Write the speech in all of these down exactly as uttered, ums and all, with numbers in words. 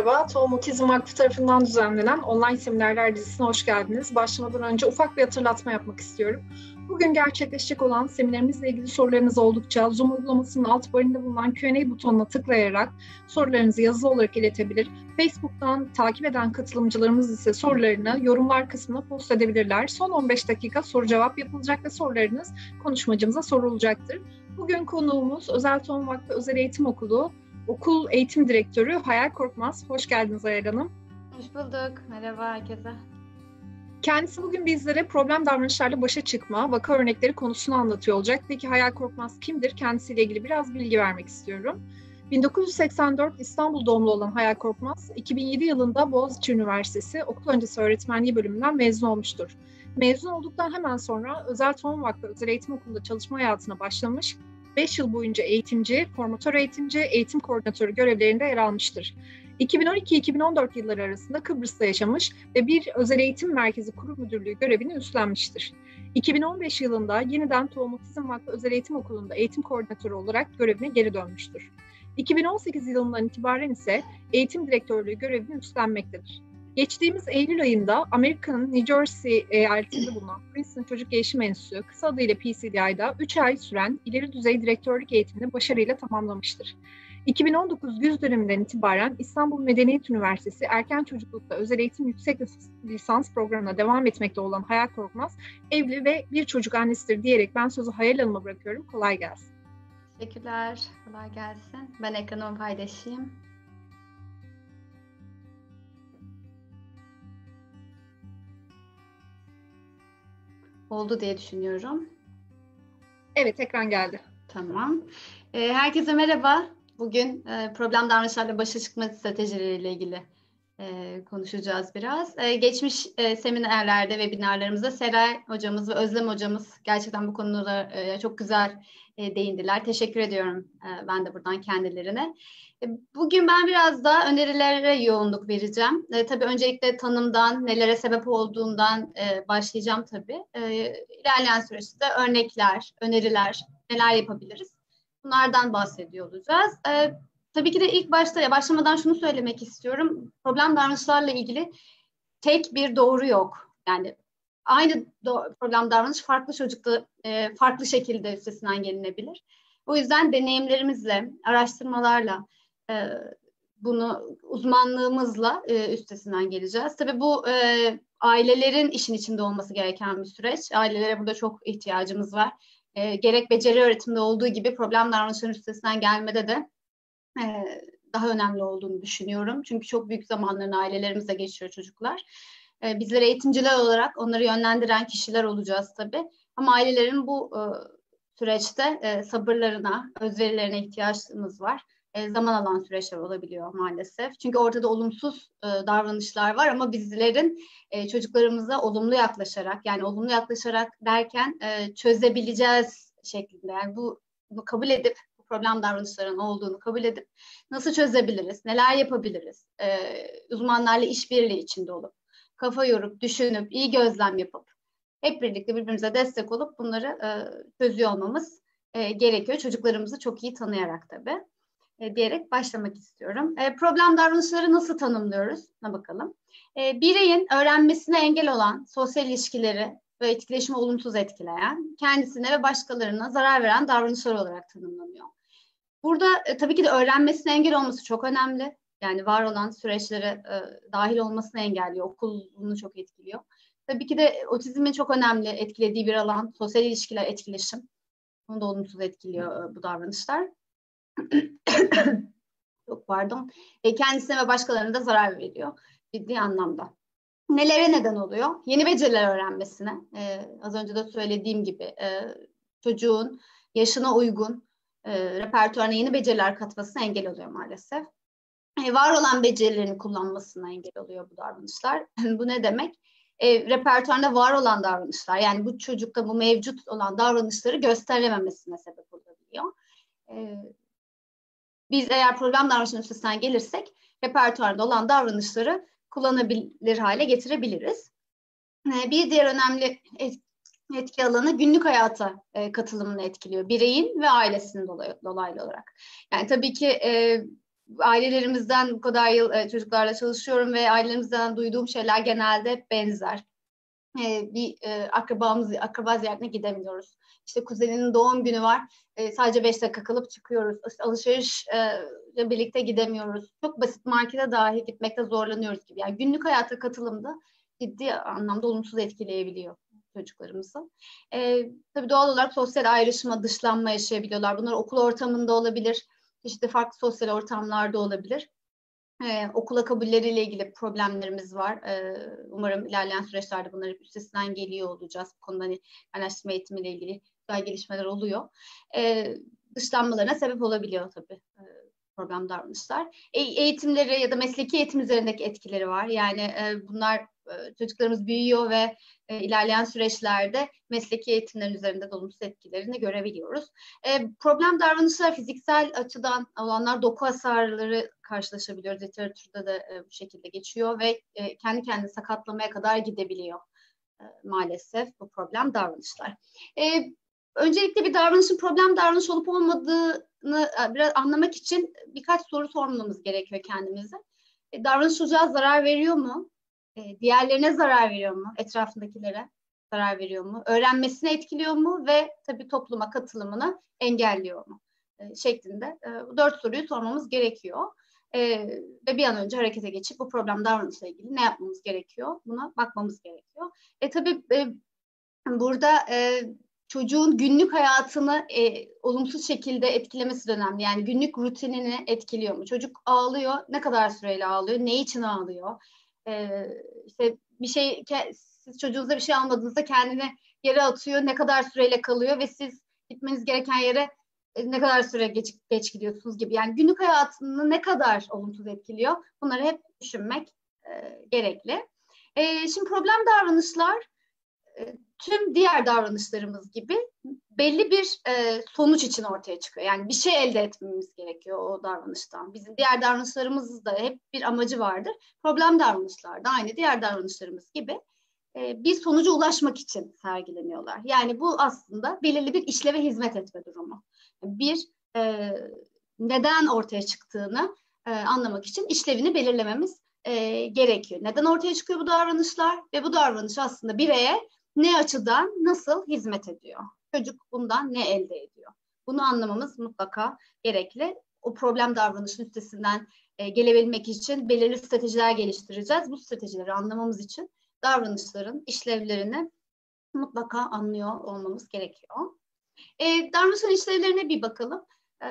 merhaba. Tohum Otizm Vakfı tarafından düzenlenen online seminerler dizisine hoş geldiniz. Başlamadan önce ufak bir hatırlatma yapmak istiyorum. Bugün gerçekleşecek olan seminerimizle ilgili sorularınız oldukça Zoom uygulamasının alt barında bulunan Q and A butonuna tıklayarak sorularınızı yazılı olarak iletebilir. Facebook'tan takip eden katılımcılarımız ise sorularını yorumlar kısmına post edebilirler. Son on beş dakika soru cevap yapılacak ve sorularınız konuşmacımıza sorulacaktır. Bugün konuğumuz Özel Tohum Vakfı Özel Eğitim Okulu Okul Eğitim Direktörü Hayal Korkmaz. Hoş geldiniz Hayal Hanım. Hoş bulduk. Merhaba herkese. Kendisi bugün bizlere problem davranışlarla başa çıkma, vaka örnekleri konusunu anlatıyor olacak. Peki Hayal Korkmaz kimdir? Kendisiyle ilgili biraz bilgi vermek istiyorum. bin dokuz yüz seksen dört İstanbul doğumlu olan Hayal Korkmaz, iki bin yedi yılında Boğaziçi Üniversitesi Okul Öncesi Öğretmenliği bölümünden mezun olmuştur. Mezun olduktan hemen sonra Özel Tohum Vakfı Özel Eğitim Okulu'nda çalışma hayatına başlamış, beş yıl boyunca eğitimci, formatör eğitimci, eğitim koordinatörü görevlerinde yer almıştır. iki bin on iki iki bin on dört yılları arasında Kıbrıs'ta yaşamış ve bir özel eğitim merkezi kurum müdürlüğü görevini üstlenmiştir. iki bin on beş yılında yeniden Tohum Otizm Vakfı Özel Eğitim Okulu'nda eğitim koordinatörü olarak görevine geri dönmüştür. iki bin on sekiz yılından itibaren ise eğitim direktörlüğü görevini üstlenmektedir. Geçtiğimiz Eylül ayında Amerika'nın New Jersey eyaletinde bulunan Princeton Çocuk Gelişim Enstitüsü, kısa adıyla P C D I'da üç ay süren ileri düzey direktörlük eğitimini başarıyla tamamlamıştır. iki bin on dokuz güz döneminden itibaren İstanbul Medeniyet Üniversitesi Erken Çocuklukta Özel Eğitim Yüksek Lisans Programı'na devam etmekte olan Hayal Korkmaz, evli ve bir çocuk annesidir diyerek ben sözü Hayal Hanım'a bırakıyorum. Kolay gelsin. Teşekkürler. Kolay gelsin. Ben ekranımı paylaşayım. Oldu diye düşünüyorum. Evet, ekran geldi. Tamam. Ee, herkese merhaba. Bugün e, problem davranışlarla başa çıkma stratejileriyle ilgili e, konuşacağız biraz. E, geçmiş e, seminerlerde, webinarlarımızda Seray hocamız ve Özlem hocamız gerçekten bu konulara e, çok güzel e, değindiler. Teşekkür ediyorum e, ben de buradan kendilerine. E, bugün ben biraz daha önerilere yoğunluk vereceğim. E, tabii öncelikle tanımdan, nelere sebep olduğundan e, başlayacağım tabii. E, ilerleyen süreçte örnekler, öneriler, neler yapabiliriz? Bunlardan bahsediyor olacağız. Ee, tabii ki de ilk başta ya başlamadan şunu söylemek istiyorum. Problem davranışlarla ilgili tek bir doğru yok. Yani aynı do- problem davranış farklı çocukta e, farklı şekilde üstesinden gelinebilir. O yüzden deneyimlerimizle, araştırmalarla, e, bunu uzmanlığımızla e, üstesinden geleceğiz. Tabii bu e, ailelerin işin içinde olması gereken bir süreç. Ailelere burada çok ihtiyacımız var. E, gerek beceri öğretimde olduğu gibi problem davranışların üstesinden gelmede de e, daha önemli olduğunu düşünüyorum. Çünkü çok büyük zamanlarını ailelerimizle geçiyor çocuklar. E, bizler eğitimciler olarak onları yönlendiren kişiler olacağız tabii. Ama ailelerin bu e, süreçte e, sabırlarına, özverilerine ihtiyaçımız var. E, zaman alan süreçler olabiliyor maalesef. Çünkü ortada olumsuz e, davranışlar var ama bizlerin e, çocuklarımıza olumlu yaklaşarak, yani olumlu yaklaşarak derken e, çözebileceğiz şeklinde. Yani bu, bunu kabul edip, bu problem davranışlarının olduğunu kabul edip nasıl çözebiliriz, neler yapabiliriz, e, uzmanlarla işbirliği içinde olup, kafa yorup, düşünüp, iyi gözlem yapıp, hep birlikte birbirimize destek olup bunları e, çözüyor olmamız e, gerekiyor. Çocuklarımızı çok iyi tanıyarak tabii. E, diyerek başlamak istiyorum. E, problem davranışları nasıl tanımlıyoruz? Buna bakalım. E, bireyin öğrenmesine engel olan sosyal ilişkileri ve etkileşimi olumsuz etkileyen, kendisine ve başkalarına zarar veren davranışlar olarak tanımlanıyor. Burada e, tabii ki de öğrenmesine engel olması çok önemli. Yani var olan süreçlere e, dahil olmasını engelliyor. Okul bunu çok etkiliyor. Tabii ki de otizmin çok önemli etkilediği bir alan sosyal ilişkiler, etkileşim. Bunu da olumsuz etkiliyor e, bu davranışlar. Çok pardon. E, kendisine ve başkalarına da zarar veriyor ciddi anlamda. Nelere neden oluyor? Yeni beceriler öğrenmesine. E, az önce de söylediğim gibi e, çocuğun yaşına uygun e, repertuarına yeni beceriler katmasına engel oluyor maalesef. E, var olan becerilerini kullanmasına engel oluyor bu davranışlar. Bu ne demek? E, repertuarında var olan davranışlar, yani bu çocukta bu mevcut olan davranışları gösterememesine sebep olabiliyor. E, Biz eğer problem davranışının üstesinden gelirsek repertuarda olan davranışları kullanabilir hale getirebiliriz. Bir diğer önemli etki alanı günlük hayata katılımını etkiliyor. Bireyin ve ailesinin dolaylı olarak. Yani tabii ki Ailelerimizden bu kadar yıl e, çocuklarla çalışıyorum ve ailelerimizden duyduğum şeyler genelde hep benzer. E, bir e, akrabamız, akraba ziyaretine gidemiyoruz. İşte kuzeninin doğum günü var. E, sadece beş dakika kalıp çıkıyoruz. İşte alışverişle birlikte gidemiyoruz. Çok basit markete dahi gitmekte zorlanıyoruz gibi. Yani günlük hayata katılımda ciddi anlamda olumsuz etkileyebiliyor çocuklarımızı. E, tabii doğal olarak sosyal ayrışma, dışlanma yaşayabiliyorlar. Bunlar okul ortamında olabilir. Çeşitli farklı sosyal ortamlarda olabilir. Ee, okula kabulleriyle ilgili problemlerimiz var. Ee, umarım ilerleyen süreçlerde bunların üstesinden geliyor olacağız. Bu konuda hani araştırma eğitimiyle ilgili güzel gelişmeler oluyor. Ee, dışlanmalarına sebep olabiliyor tabii e, problem davranışlar. E, eğitimleri ya da mesleki eğitim üzerindeki etkileri var. Yani e, bunlar e, çocuklarımız büyüyor ve e, ilerleyen süreçlerde mesleki eğitimlerin üzerinde de olumsuz etkilerini görebiliyoruz. E, problem davranışlar fiziksel açıdan olanlar doku hasarları karşılaşabiliyoruz. Literatürde de e, bu şekilde geçiyor ve e, kendi kendini sakatlamaya kadar gidebiliyor e, maalesef bu problem davranışlar. E, öncelikle bir davranışın problem davranış olup olmadığını e, biraz anlamak için birkaç soru sormamız gerekiyor kendimize. E, davranış çocuğa zarar veriyor mu? E, diğerlerine zarar veriyor mu? Etrafındakilere zarar veriyor mu? Öğrenmesini etkiliyor mu? Ve tabii topluma katılımını engelliyor mu? E, şeklinde e, bu dört soruyu sormamız gerekiyor. E, ve bir an önce harekete geçip bu problem davranışla ilgili ne yapmamız gerekiyor? Buna bakmamız gerekiyor. E tabii e, burada e, çocuğun günlük hayatını e, olumsuz şekilde etkilemesi de önemli. Yani günlük rutinini etkiliyor mu? Çocuk ağlıyor, ne kadar süreyle ağlıyor? Ne için ağlıyor? E, işte bir şey, siz çocuğunuza bir şey almadığınızda kendini yere atıyor, ne kadar süreyle kalıyor ve siz gitmeniz gereken yere e, ne kadar süre geç, geç gidiyorsunuz gibi. Yani günlük hayatını ne kadar olumsuz etkiliyor? Bunları hep düşünmek e, gerekli. E, şimdi problem davranışlar e, tüm diğer davranışlarımız gibi belli bir e, sonuç için ortaya çıkıyor. Yani bir şey elde etmemiz gerekiyor o davranıştan. Bizim diğer davranışlarımızda hep bir amacı vardır. Problem davranışlar da aynı diğer davranışlarımız gibi e, bir sonuca ulaşmak için sergileniyorlar. Yani bu aslında belirli bir işleve hizmet etme durumu. Bir e, neden ortaya çıktığını e, anlamak için işlevini belirlememiz e, gerekiyor. Neden ortaya çıkıyor bu davranışlar ve bu davranış aslında bireye ne açıdan nasıl hizmet ediyor? Çocuk bundan ne elde ediyor? Bunu anlamamız mutlaka gerekli. O problem davranışın üstesinden e, gelebilmek için belirli stratejiler geliştireceğiz. Bu stratejileri anlamamız için davranışların işlevlerini mutlaka anlıyor olmamız gerekiyor. E, davranışın işlevlerine bir bakalım. E,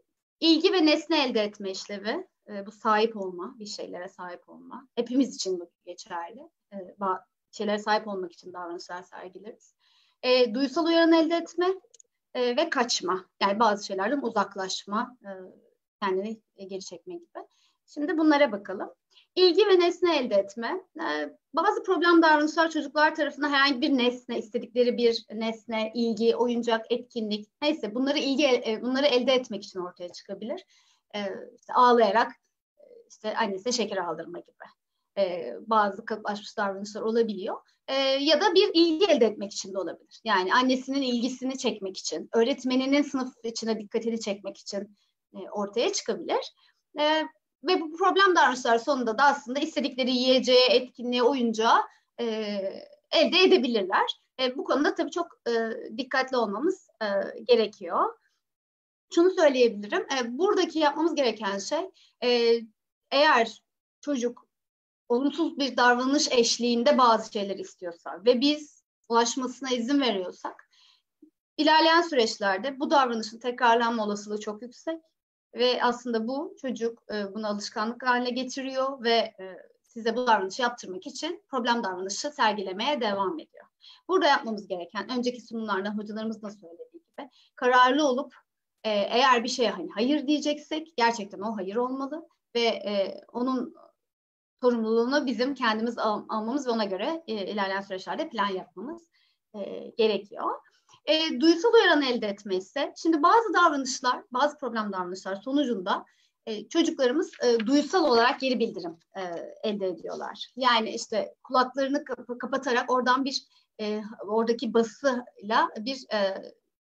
ilgi ve nesne elde etme işlevi. E, bu sahip olma, bir şeylere sahip olma. Hepimiz için bu geçerli. E, şeylere sahip olmak için davranışlar sergileriz. E, duysal uyaran elde etme e, ve kaçma. Yani bazı şeylerden uzaklaşma, e, kendini geri çekme gibi. Şimdi bunlara bakalım. İlgi ve nesne elde etme. E, bazı problem davranışlar çocuklar tarafından herhangi bir nesne, istedikleri bir nesne, ilgi, oyuncak, etkinlik, neyse bunları ilgi e, bunları elde etmek için ortaya çıkabilir. E, işte ağlayarak işte annesine şeker aldırma gibi. Ee, bazı kalıplaşmış davranışlar olabiliyor. Ee, ya da bir ilgi elde etmek için de olabilir. Yani annesinin ilgisini çekmek için, öğretmeninin sınıf içine dikkatini çekmek için e, ortaya çıkabilir. E, ve bu problem davranışlar sonunda da aslında istedikleri yiyeceği, etkinliği, oyuncağı e, elde edebilirler. E, bu konuda tabii çok e, dikkatli olmamız e, gerekiyor. Şunu söyleyebilirim, e, buradaki yapmamız gereken şey, e, eğer çocuk olumsuz bir davranış eşliğinde bazı şeyler istiyorsa ve biz ulaşmasına izin veriyorsak, ilerleyen süreçlerde bu davranışın tekrarlanma olasılığı çok yüksek ve aslında bu çocuk e, bunu alışkanlık haline getiriyor ve e, size bu davranışı yaptırmak için problem davranışı sergilemeye devam ediyor. Burada yapmamız gereken, önceki sunumlarda hocalarımız da söylediği gibi, kararlı olup e, eğer bir şeye hani hayır diyeceksek gerçekten o hayır olmalı ve e, onun sorumluluğunu bizim kendimiz al- almamız ve ona göre e, ilerleyen süreçlerde plan yapmamız e, gerekiyor. E, duysal uyaran elde etme ise, şimdi bazı davranışlar, bazı problem davranışlar sonucunda e, çocuklarımız e, duysal olarak geri bildirim e, elde ediyorlar. Yani işte kulaklarını kap- kapatarak oradan bir e, oradaki basıyla bir e,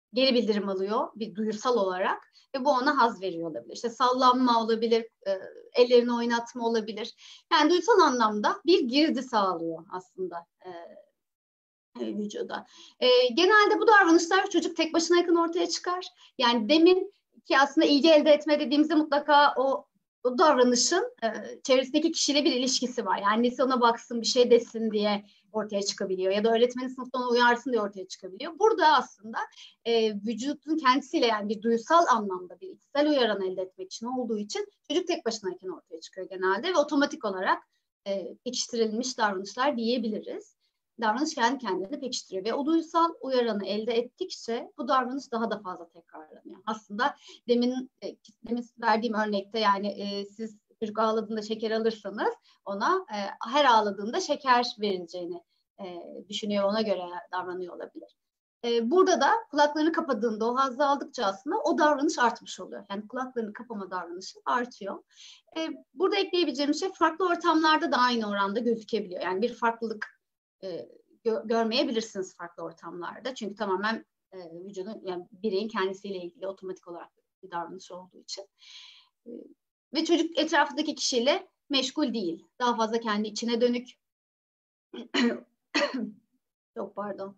geri bildirim alıyor bir duyusal olarak ve bu ona haz veriyor olabilir. İşte sallanma olabilir, e, ellerini oynatma olabilir. Yani duysal anlamda bir girdi sağlıyor aslında e, vücuda. E, genelde bu davranışlar çocuk tek başınayken ortaya çıkar. Yani demin ki aslında ilgi elde etme dediğimizde mutlaka o, o davranışın e, çevresindeki kişiyle bir ilişkisi var. Yani annesi ona baksın, bir şey desin diye ortaya çıkabiliyor. Ya da öğretmeni sınıfta onu uyarsın diye ortaya çıkabiliyor. Burada aslında e, vücudun kendisiyle, yani bir duysal anlamda bir içsel uyaran elde etmek için olduğu için çocuk tek başınayken ortaya çıkıyor genelde ve otomatik olarak e, pekiştirilmiş davranışlar diyebiliriz. Davranış kendi kendine pekiştiriyor ve o duysal uyaranı elde ettikçe bu davranış daha da fazla tekrarlanıyor. Aslında demin, e, demin verdiğim örnekte, yani e, siz çocuk ağladığında şeker alırsanız ona e, her ağladığında şeker verileceğini e, düşünüyor, ona göre davranıyor olabilir. E, burada da kulaklarını kapadığında o hazzı aldıkça aslında o davranış artmış oluyor. Yani kulaklarını kapama davranışı artıyor. E, burada ekleyebileceğim şey, farklı ortamlarda da aynı oranda gözükebiliyor. Yani bir farklılık e, gö- görmeyebilirsiniz farklı ortamlarda. Çünkü tamamen e, vücudun, yani bireyin kendisiyle ilgili otomatik olarak bir davranış olduğu için. E, ve çocuk etrafındaki kişiyle meşgul değil. Daha fazla kendi içine dönük. Çok pardon.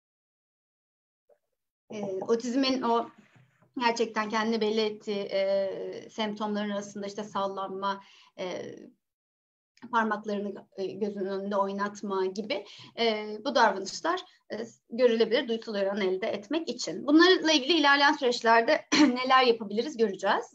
E, otizmin o gerçekten kendini belli ettiği e, semptomların arasında işte sallanma, e, parmaklarını e, gözünün önünde oynatma gibi e, bu davranışlar e, görülebilir duysal uyaranı elde etmek için. Bunlarla ilgili ilerleyen süreçlerde neler yapabiliriz göreceğiz.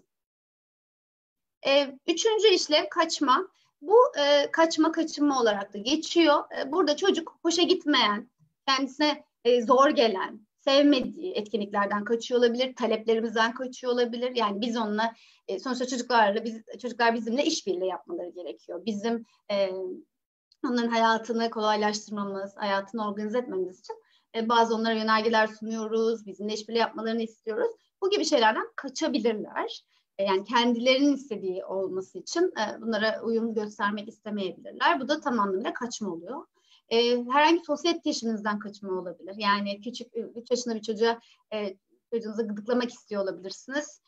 E, üçüncü işlev kaçma. Bu e, kaçma kaçınma olarak da geçiyor. E, burada çocuk hoşa gitmeyen, kendisine e, zor gelen, sevmediği etkinliklerden kaçıyor olabilir, taleplerimizden kaçıyor olabilir. Yani biz onunla, e, sonuçta çocuklarla, biz, çocuklar bizimle işbirliği yapmaları gerekiyor. Bizim e, onların hayatını kolaylaştırmamız, hayatını organize etmemiz için e, bazı onlara yönergeler sunuyoruz, bizimle işbirliği yapmalarını istiyoruz. Bu gibi şeylerden kaçabilirler. Yani kendilerinin istediği olması için bunlara uyum göstermek istemeyebilirler. Bu da tam anlamıyla kaçma oluyor. Herhangi bir sosyal etkileşiminizden kaçma olabilir. Yani küçük üç yaşında bir çocuğa çocuğunuzu gıdıklamak istiyor olabilirsiniz.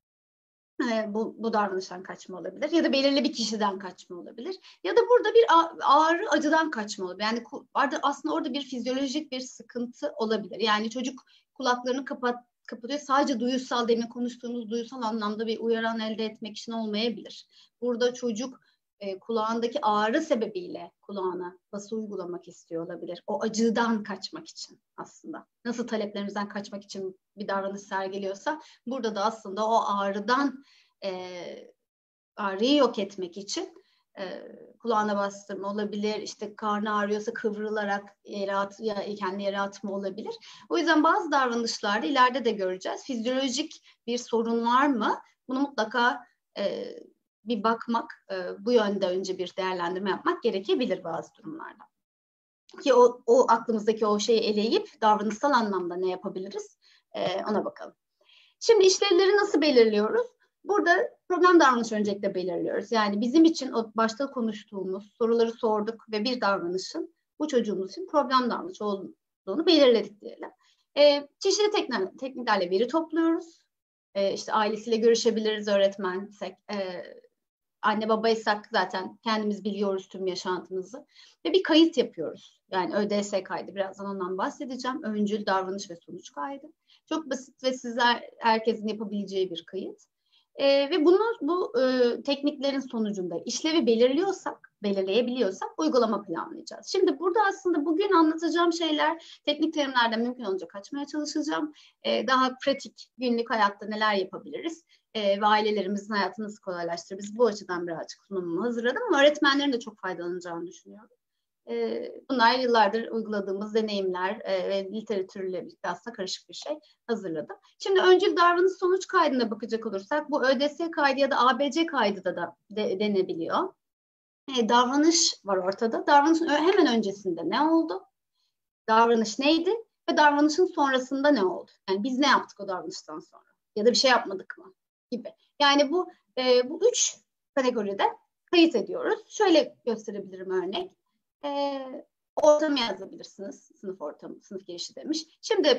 Bu, bu davranıştan kaçma olabilir. Ya da belirli bir kişiden kaçma olabilir. Ya da burada bir ağrı, acıdan kaçma olabilir. Yani aslında orada bir fizyolojik bir sıkıntı olabilir. Yani çocuk kulaklarını kapat kapatıyor. Sadece duyusal, demin konuştuğumuz duyusal anlamda bir uyaran elde etmek için olmayabilir. Burada çocuk e, kulağındaki ağrı sebebiyle kulağına bası uygulamak istiyor olabilir. O acıdan kaçmak için aslında. Nasıl taleplerimizden kaçmak için bir davranış sergiliyorsa, burada da aslında o ağrıdan e, ağrıyı yok etmek için e, kulağına bastırma olabilir. İşte karnı ağrıyorsa kıvrılarak yere at, ya, kendi yere atma olabilir. O yüzden bazı davranışlarda ileride de göreceğiz. Fizyolojik bir sorun var mı? Bunu mutlaka e, bir bakmak, e, bu yönde önce bir değerlendirme yapmak gerekebilir bazı durumlarda. Ki o, o aklımızdaki o şeyi eleyip davranışsal anlamda ne yapabiliriz? E, ona bakalım. Şimdi işlevleri nasıl belirliyoruz? Burada problem davranış öncelikle belirliyoruz. Yani bizim için o başta konuştuğumuz soruları sorduk ve bir davranışın bu çocuğumuz için problem davranış olduğunu belirledik diyelim. E, çeşitli teknik, tekniklerle veri topluyoruz. E, işte ailesiyle görüşebiliriz, öğretmensek, e, anne babaysak zaten kendimiz biliyoruz tüm yaşantımızı. Ve bir kayıt yapıyoruz. Yani ÖDS kaydı, birazdan ondan bahsedeceğim. Öncül davranış ve sonuç kaydı. Çok basit ve sizler herkesin yapabileceği bir kayıt. Ee, ve bunu bu e, tekniklerin sonucunda işlevi belirliyorsak, belirleyebiliyorsak uygulama planlayacağız. Şimdi burada aslında bugün anlatacağım şeyler teknik terimlerden mümkün olunca kaçmaya çalışacağım. Ee, daha pratik günlük hayatta neler yapabiliriz e, ve ailelerimizin hayatını nasıl kolaylaştırırız. Bu açıdan birazcık sunumumu hazırladım ama öğretmenlerin de çok faydalanacağını düşünüyorum. Bunlar yıllardır uyguladığımız deneyimler ve literatürle birlikte aslında karışık bir şey hazırladım. Şimdi öncül davranış sonuç kaydına bakacak olursak bu ÖDS kaydı ya da A B C kaydı da, da de, denebiliyor. E, davranış var ortada. Davranışın hemen öncesinde ne oldu? Davranış neydi? Ve davranışın sonrasında ne oldu? Yani biz ne yaptık o davranıştan sonra? Ya da bir şey yapmadık mı? Gibi. Yani bu e, bu üç kategoride kayıt ediyoruz. Şöyle gösterebilirim örnek. E, ortamı yazabilirsiniz. Sınıf ortamı, sınıf girişi demiş. Şimdi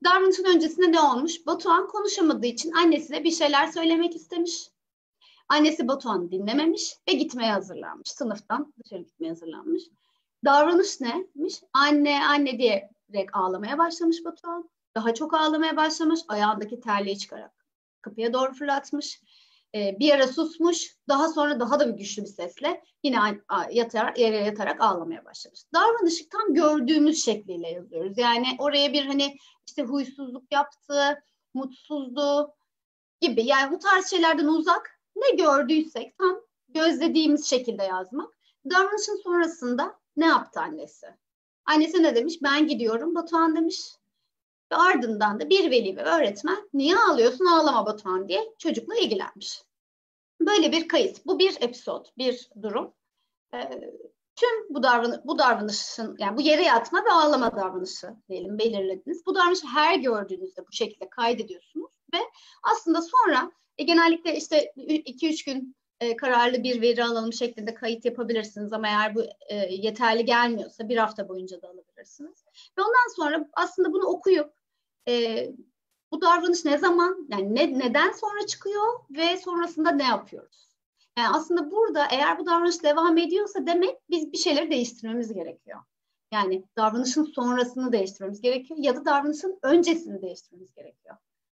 Davranışın öncesinde ne olmuş? Batuhan konuşamadığı için annesine bir şeyler söylemek istemiş. Annesi Batuhan'ı dinlememiş ve gitmeye hazırlanmış. Sınıftan dışarı gitmeye hazırlanmış. Davranış neymiş? Anne, anne diyerek ağlamaya başlamış Batuhan. Daha çok ağlamaya başlamış. Ayağındaki terliği çıkarak kapıya doğru fırlatmış. Ee, bir ara susmuş. Daha sonra daha da bir güçlü bir sesle yine yatarak, yere yatarak ağlamaya başlamış. Davranışı tam gördüğümüz şekliyle yazıyoruz. Yani oraya bir hani işte huysuzluk yaptı, mutsuzdu gibi. Yani bu tarz şeylerden uzak, ne gördüysek tam gözlediğimiz şekilde yazmak. Davranışın sonrasında ne yaptı annesi? Annesi ne demiş? Ben gidiyorum Batuhan demiş. Ve ardından da bir veli ve öğretmen niye ağlıyorsun, ağlama Batuhan diye çocukla ilgilenmiş. Böyle bir kayıt. Bu bir episod, bir durum. Ee, tüm bu, davran bu davranışın, yani bu yere yatma ve ağlama davranışı diyelim belirlediniz. Bu davranışı her gördüğünüzde bu şekilde kaydediyorsunuz ve aslında sonra e, genellikle işte iki üç gün e, kararlı bir veri alalım şeklinde kayıt yapabilirsiniz ama eğer bu e, yeterli gelmiyorsa bir hafta boyunca da alabilirsiniz. Ve ondan sonra aslında bunu okuyup e, bu davranış ne zaman, yani ne, neden sonra çıkıyor ve sonrasında ne yapıyoruz? Yani aslında burada eğer bu davranış devam ediyorsa demek biz bir şeyleri değiştirmemiz gerekiyor. Yani davranışın sonrasını değiştirmemiz gerekiyor ya da davranışın öncesini değiştirmemiz gerekiyor.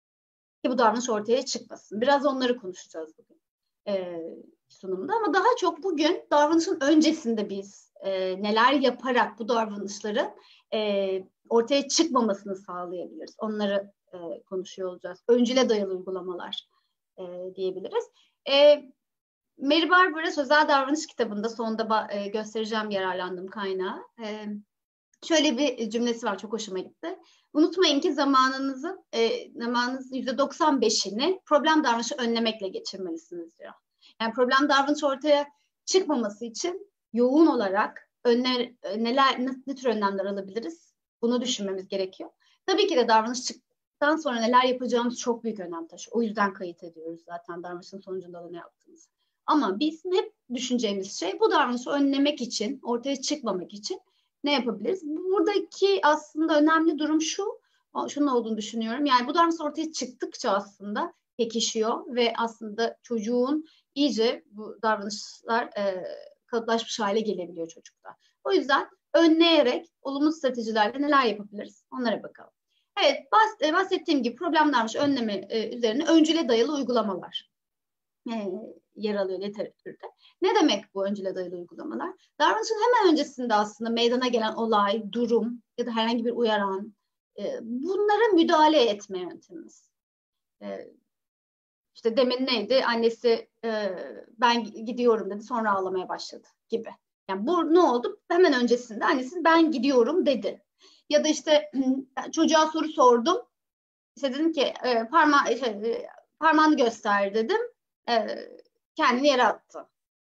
Ki bu davranış ortaya çıkmasın. Biraz onları konuşacağız bugün e, sunumda ama daha çok bugün davranışın öncesinde biz e, neler yaparak bu davranışları e, ortaya çıkmamasını sağlayabiliriz. Onları e, konuşuyor olacağız. Öncüle dayalı uygulamalar e, diyebiliriz. E, Mary Barber'a Sözel Davranış kitabında sonunda e, göstereceğim yararlandığım kaynağı. E, şöyle bir cümlesi var, çok hoşuma gitti. Unutmayın ki zamanınızın e, zamanınızın yüzde doksan beşini problem davranışı önlemekle geçirmelisiniz diyor. Yani problem davranış ortaya çıkmaması için yoğun olarak önler, neler, ne, ne tür önlemler alabiliriz? Bunu düşünmemiz gerekiyor. Tabii ki de davranış çıktıktan sonra neler yapacağımız çok büyük önem taşıyor. O yüzden kayıt ediyoruz zaten davranışın sonucunda da ne yaptığımızı. Ama biz hep düşüneceğimiz şey bu davranışı önlemek için, ortaya çıkmamak için ne yapabiliriz? Buradaki aslında önemli durum şu, şunun olduğunu düşünüyorum. Yani bu davranış ortaya çıktıkça aslında pekişiyor ve aslında çocuğun iyice bu davranışlar e, kalıplaşmış hale gelebiliyor çocukta. O yüzden önleyerek olumlu stratejilerle neler yapabiliriz? Onlara bakalım. Evet, bahs- bahsettiğim gibi problem davranış önleme e, üzerine öncüle dayalı uygulamalar e, yer alıyor literatürde. Ne demek bu öncüle dayalı uygulamalar? Davranışın hemen öncesinde aslında meydana gelen olay, durum ya da herhangi bir uyaran, e, bunlara müdahale etme yöntemimiz. E, işte demin neydi? Annesi e, ben gidiyorum dedi, sonra ağlamaya başladı gibi. Yani bu ne oldu? Hemen öncesinde annesi ben gidiyorum dedi. Ya da işte çocuğa soru sordum. İşte dedim ki e, parma şey, parmağını göster dedim. E, kendini yere attı.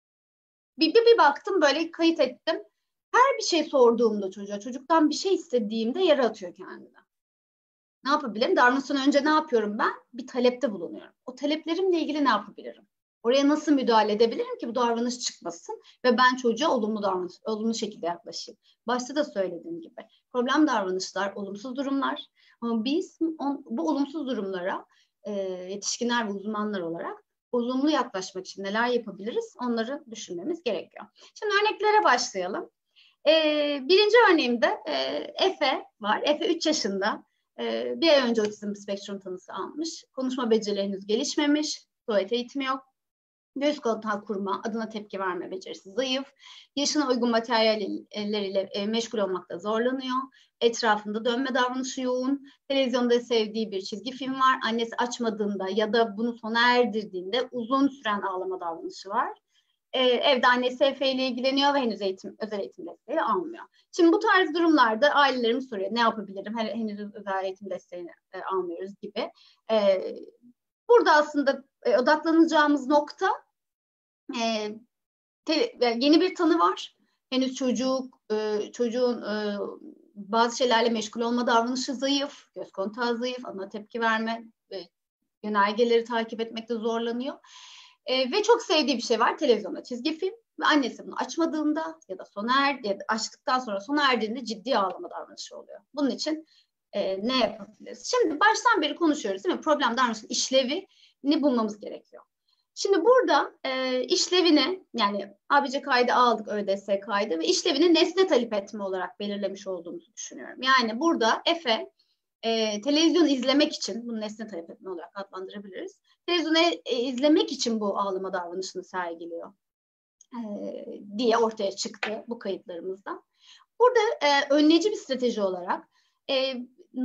Bir, bir, bir baktım böyle kayıt ettim. Her bir şey sorduğumda çocuğa, çocuktan bir şey istediğimde yere atıyor kendini. Ne yapabilirim? Davranıştan önce ne yapıyorum ben? Bir talepte bulunuyorum. O taleplerimle ilgili ne yapabilirim? Oraya nasıl müdahale edebilirim ki bu davranış çıkmasın ve ben çocuğa olumlu davranış, olumlu şekilde yaklaşayım. Başta da söylediğim gibi problem davranışlar, olumsuz durumlar. Ama biz on, bu olumsuz durumlara e, yetişkinler ve uzmanlar olarak olumlu yaklaşmak için neler yapabiliriz? Onları düşünmemiz gerekiyor. Şimdi örneklere başlayalım. Ee, birinci örneğimde e, Efe var. Efe üç yaşında. E, bir ay önce otizm spektrum tanısı almış. Konuşma becerileri henüz gelişmemiş. Tuvalet eğitimi yok. Göğüs kontağı kurma, adına tepki verme becerisi zayıf. Yaşına uygun materyalleriyle e, meşgul olmakta zorlanıyor. Etrafında dönme davranışı yoğun. Televizyonda sevdiği bir çizgi film var. Annesi açmadığında ya da bunu sona erdirdiğinde uzun süren ağlama davranışı var. Ee, evde annesi Efe ile ilgileniyor ve henüz eğitim, özel eğitim desteği almıyor. Şimdi bu tarz durumlarda ailelerim soruyor ne yapabilirim? Henüz özel eğitim desteğini e, almıyoruz gibi. E, burada aslında e, odaklanacağımız nokta e, te, yeni bir tanı var. Henüz çocuk, e, çocuğun e, bazı şeylerle meşgul olma davranışı zayıf, göz kontağı zayıf, ana tepki verme, e, yönergeleri takip etmekte zorlanıyor. E, ve çok sevdiği bir şey var, televizyonda çizgi film. Ve annesi bunu açmadığında ya da sona er, ya da açtıktan sonra sona erdiğinde ciddi ağlama davranışı oluyor. Bunun için e, ne yapabiliriz? Şimdi baştan beri konuşuyoruz değil mi? Problem davranışın işlevini bulmamız gerekiyor. Şimdi burada e, işlevini, yani A B C kaydı aldık, ÖDS kaydı ve işlevini nesne talep etme olarak belirlemiş olduğumuzu düşünüyorum. Yani burada Efe e, televizyon izlemek için, bunu nesne talep etme olarak adlandırabiliriz. Televizyonu e, izlemek için bu ağlama davranışını sergiliyor e, diye ortaya çıktı bu kayıtlarımızda. Burada e, önleyici bir strateji olarak e,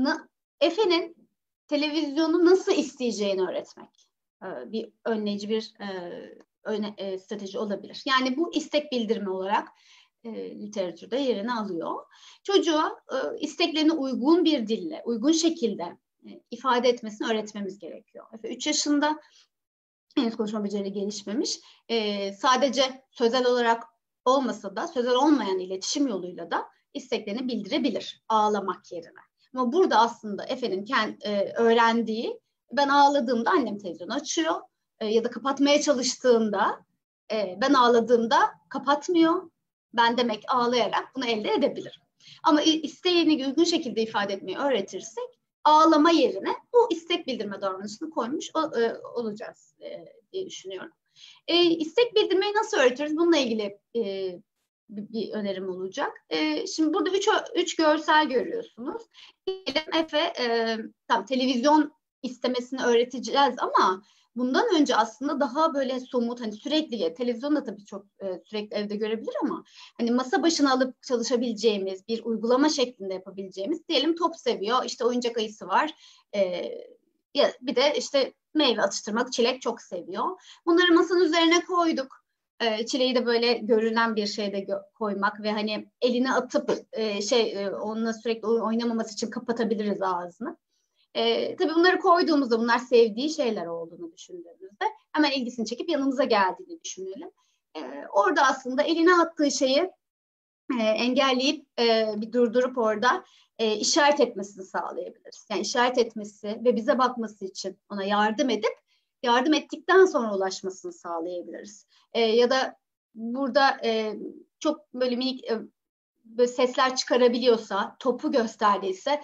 Efe'nin televizyonu nasıl isteyeceğini öğretmek e, bir önleyici bir e, öne, e, strateji olabilir. Yani bu istek bildirimi olarak e, literatürde yerini alıyor. Çocuğa e, isteklerine uygun bir dille, uygun şekilde e, ifade etmesini öğretmemiz gerekiyor. Efe üç yaşında, henüz konuşma beceri gelişmemiş. E, sadece sözel olarak olmasa da sözel olmayan iletişim yoluyla da isteklerini bildirebilir ağlamak yerine. Ama burada aslında Efe'nin kendi, e, öğrendiği, ben ağladığımda annem televizyonu açıyor e, ya da kapatmaya çalıştığında e, ben ağladığımda kapatmıyor. Ben demek ağlayarak bunu elde edebilirim. Ama isteğini uygun şekilde ifade etmeyi öğretirsek ağlama yerine bu istek bildirme davranışını koymuş e, olacağız e, diye düşünüyorum. E, istek bildirmeyi nasıl öğretiriz? Bununla ilgili e, bir, bir önerim olacak. E, şimdi burada üç, üç görsel görüyorsunuz. Efe e, tam televizyon istemesini öğreteceğiz ama bundan önce aslında daha böyle somut, hani sürekli, televizyonda tabii çok e, sürekli evde görebilir ama hani masa başına alıp çalışabileceğimiz, bir uygulama şeklinde yapabileceğimiz, diyelim top seviyor, işte oyuncak ayısı var, e, ya bir de işte meyve atıştırmak, çilek çok seviyor. Bunları masanın üzerine koyduk. E, çileği de böyle görünen bir şeyde gö- koymak ve hani elini atıp e, şey e, onunla sürekli oynamaması için kapatabiliriz ağzını. E, tabii bunları koyduğumuzda bunlar sevdiği şeyler olduğunu düşündüğümüzde hemen ilgisini çekip yanımıza geldiğini düşünelim. E, orada aslında eline attığı şeyi e, engelleyip e, bir durdurup orada e, işaret etmesini sağlayabiliriz. Yani işaret etmesi ve bize bakması için ona yardım edip yardım ettikten sonra ulaşmasını sağlayabiliriz. E, ya da burada e, çok böyle minik e, böyle sesler çıkarabiliyorsa, topu gösterdiyse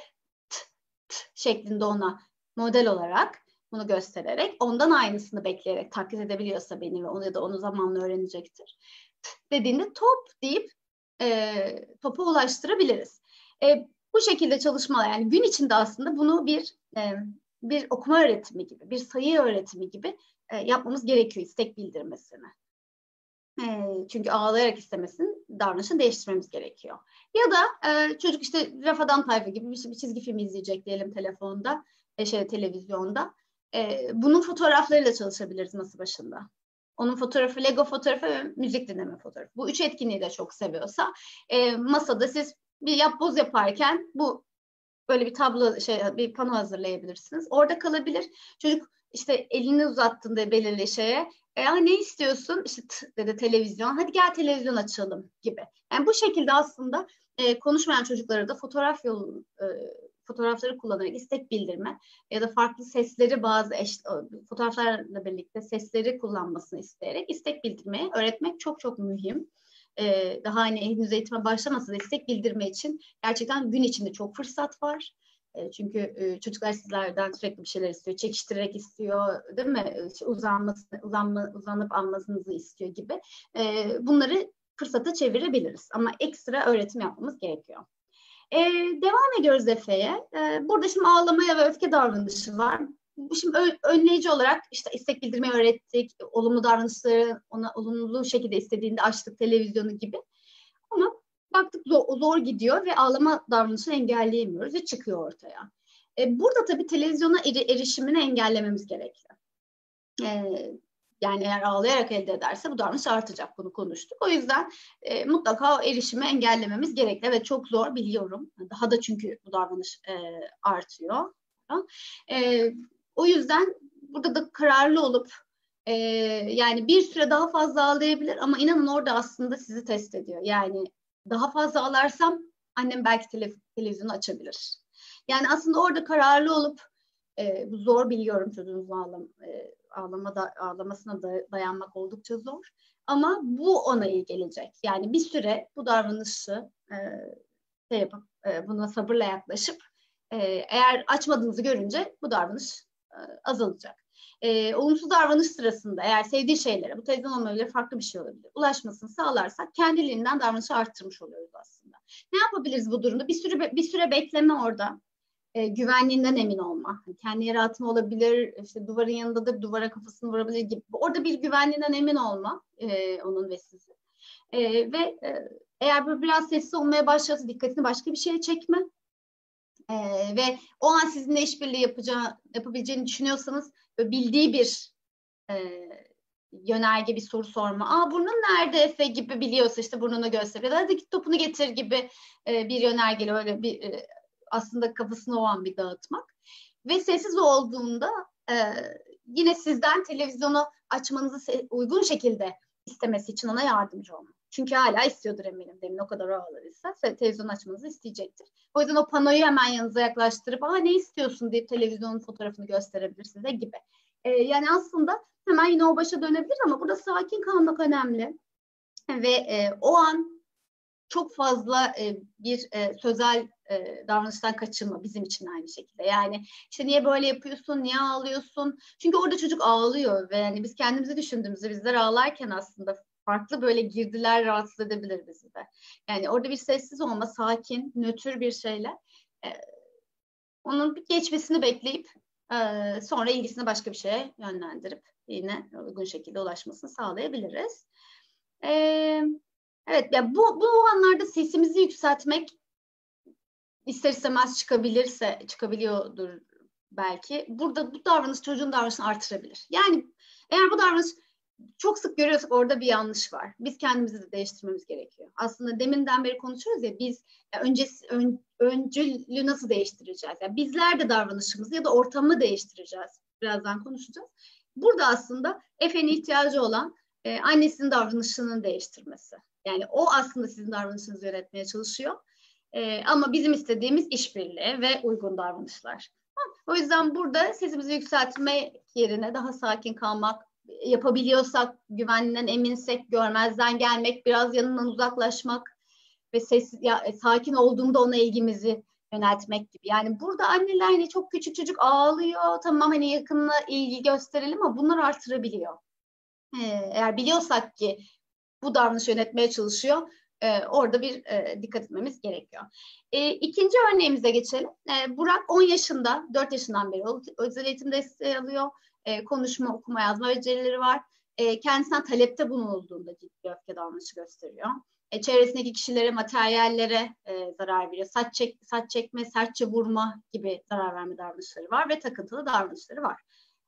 şeklinde ona model olarak bunu göstererek, ondan aynısını bekleyerek taklit edebiliyorsa beni ve onu ya da onu zamanla öğrenecektir. Dediğinde top deyip e, topa ulaştırabiliriz. E, bu şekilde çalışmalar, yani gün içinde aslında bunu bir e, bir okuma öğretimi gibi, bir sayı öğretimi gibi e, yapmamız gerekiyor istek bildirmesini. E, çünkü ağlayarak istemesinin davranışını değiştirmemiz gerekiyor. Ya da e, çocuk işte Rafadan Tayfa gibi bir, bir çizgi film izleyecek diyelim telefonda, e, şey televizyonda. E, bunun fotoğraflarıyla çalışabiliriz masa başında. Onun fotoğrafı, Lego fotoğrafı ve müzik dinleme fotoğrafı. Bu üç etkinliği de çok seviyorsa e, masada siz bir yapboz yaparken bu böyle bir tablo, şey, bir pano hazırlayabilirsiniz. Orada kalabilir. Çocuk işte elini uzattığında belirli şeye, e, ne istiyorsun? İşte dedi televizyon. Hadi gel televizyon açalım gibi. Yani bu şekilde aslında e, konuşmayan çocuklara da fotoğraf yolu, e, fotoğrafları kullanarak istek bildirme ya da farklı sesleri, bazı eş, fotoğraflarla birlikte sesleri kullanmasını isteyerek istek bildirmeyi öğretmek çok çok mühim. Ee, daha hani henüz eğitime başlamasa da istek bildirme için gerçekten gün içinde çok fırsat var. E, çünkü e, çocuklar sizlerden sürekli bir şeyler istiyor, çekiştirerek istiyor, değil mi? Uzanması, uzanma, uzanıp almasınızı istiyor gibi. E, bunları fırsata çevirebiliriz ama ekstra öğretim yapmamız gerekiyor. E, devam ediyoruz Efe'ye. E, burada şimdi ağlamaya ve öfke davranışı var. Şimdi önleyici olarak işte istek bildirmeyi öğrettik, olumlu davranışları ona olumlu şekilde istediğinde açtık televizyonu gibi. Ama baktık zor, zor gidiyor ve ağlama davranışını engelleyemiyoruz ve çıkıyor ortaya. E, burada tabii televizyona eri, erişimini engellememiz gerekiyor. E, yani eğer ağlayarak elde ederse bu davranış artacak, bunu konuştuk. O yüzden e, mutlaka o erişimi engellememiz gerekli. Evet, çok zor biliyorum. Daha da çünkü bu davranış e, artıyor. E, o yüzden burada da kararlı olup e, yani bir süre daha fazla ağlayabilir ama inanın orada aslında sizi test ediyor. Yani daha fazla ağlarsam annem belki tele, televizyonu açabilir. Yani aslında orada kararlı olup e, bu zor biliyorum, çocuğunuzun ağlam, e, ağlama da, ağlamasına da dayanmak oldukça zor. Ama bu ona iyi gelecek. Yani bir süre bu davranışı e, şey yapıp e, buna sabırla yaklaşıp E, eğer açmadığınızı görünce bu davranış e, azalacak. E, olumsuz davranış sırasında eğer sevdiği şeylere, bu televizyon olmayabilir, farklı bir şey olabilir, ulaşmasını sağlarsak kendiliğinden davranışı arttırmış oluyoruz aslında. Ne yapabiliriz bu durumda? Bir süre bir süre bekleme orada. E, güvenliğinden emin olma. Kendi yere atma olabilir, işte duvarın yanındadır, duvara kafasını vurabilir gibi. Orada bir güvenliğinden emin olma, e, onun ve sizin. E, ve e, eğer böyle biraz sessiz olmaya başlarsa dikkatini başka bir şeye çekme. E, ve o an sizinle işbirliği yapacağı, yapabileceğini düşünüyorsanız bildiği bir e, yönerge bir soru sorma. Aa, burnun nerede Efe gibi biliyorsa işte burnunu gösteriyor. Hadi git topunu getir gibi e, bir yönergeyle öyle bir e, aslında kafasını o an bir dağıtmak. Ve sessiz olduğunda e, yine sizden televizyonu açmanızı uygun şekilde istemesi için ona yardımcı olmak. Çünkü hala istiyordur eminim. Demin o kadar ağladıysa televizyon açmanızı isteyecektir. O yüzden o panoyu hemen yanınıza yaklaştırıp aa ne istiyorsun deyip televizyonun fotoğrafını gösterebilir size gibi. Ee, yani aslında hemen yine o başa dönebilir ama burada sakin kalmak önemli. Ve e, o an çok fazla e, bir e, sözel e, davranıştan kaçınma bizim için aynı şekilde. Yani işte niye böyle yapıyorsun, niye ağlıyorsun? Çünkü orada çocuk ağlıyor ve yani biz kendimizi düşündüğümüzde bizler ağlarken aslında farklı böyle girdiler rahatsız edebilir bizi de. Yani orada bir sessiz olma, sakin, nötr bir şeyle e, onun bir geçmesini bekleyip e, sonra ilgisini başka bir şeye yönlendirip yine uygun şekilde ulaşmasını sağlayabiliriz. Evet. Evet, ya bu bu anlarda sesimizi yükseltmek ister istemez çıkabilirse çıkabiliyordur belki. Burada bu davranış çocuğun davranışını artırabilir. Yani eğer bu davranış çok sık görüyorsak orada bir yanlış var. Biz kendimizi de değiştirmemiz gerekiyor. Aslında deminden beri konuşuyoruz ya biz ya öncesi, ön, öncülü nasıl değiştireceğiz? Yani bizler de davranışımızı ya da ortamı değiştireceğiz. Birazdan konuşacağız. Burada aslında Efe'nin ihtiyacı olan e, annesinin davranışının değiştirmesi. Yani o aslında sizin davranışınızı yönetmeye çalışıyor. Ee, ama bizim istediğimiz işbirliği ve uygun davranışlar. O yüzden burada sesimizi yükseltme yerine daha sakin kalmak, yapabiliyorsak, güvenliğinden eminsek, görmezden gelmek, biraz yanından uzaklaşmak ve ses, ya, sakin olduğunda ona ilgimizi yöneltmek gibi. Yani burada anneler hani çok küçük çocuk ağlıyor, tamam hani yakınına ilgi gösterelim ama bunlar artırabiliyor. Ee, eğer biliyorsak ki bu davranışı yönetmeye çalışıyor. Ee, orada bir e, dikkat etmemiz gerekiyor. E, ikinci örneğimize geçelim. E, Burak on yaşında, dört yaşından beri özel eğitim desteği alıyor. E, konuşma, okuma, yazma becerileri var. E, kendisinden talepte bulunulduğunda ciddi öfke davranışı gösteriyor. E, çevresindeki kişilere, materyallere e, zarar veriyor. Saç, çek, saç çekme, sertçe vurma gibi zarar verme davranışları var ve takıntılı davranışları var.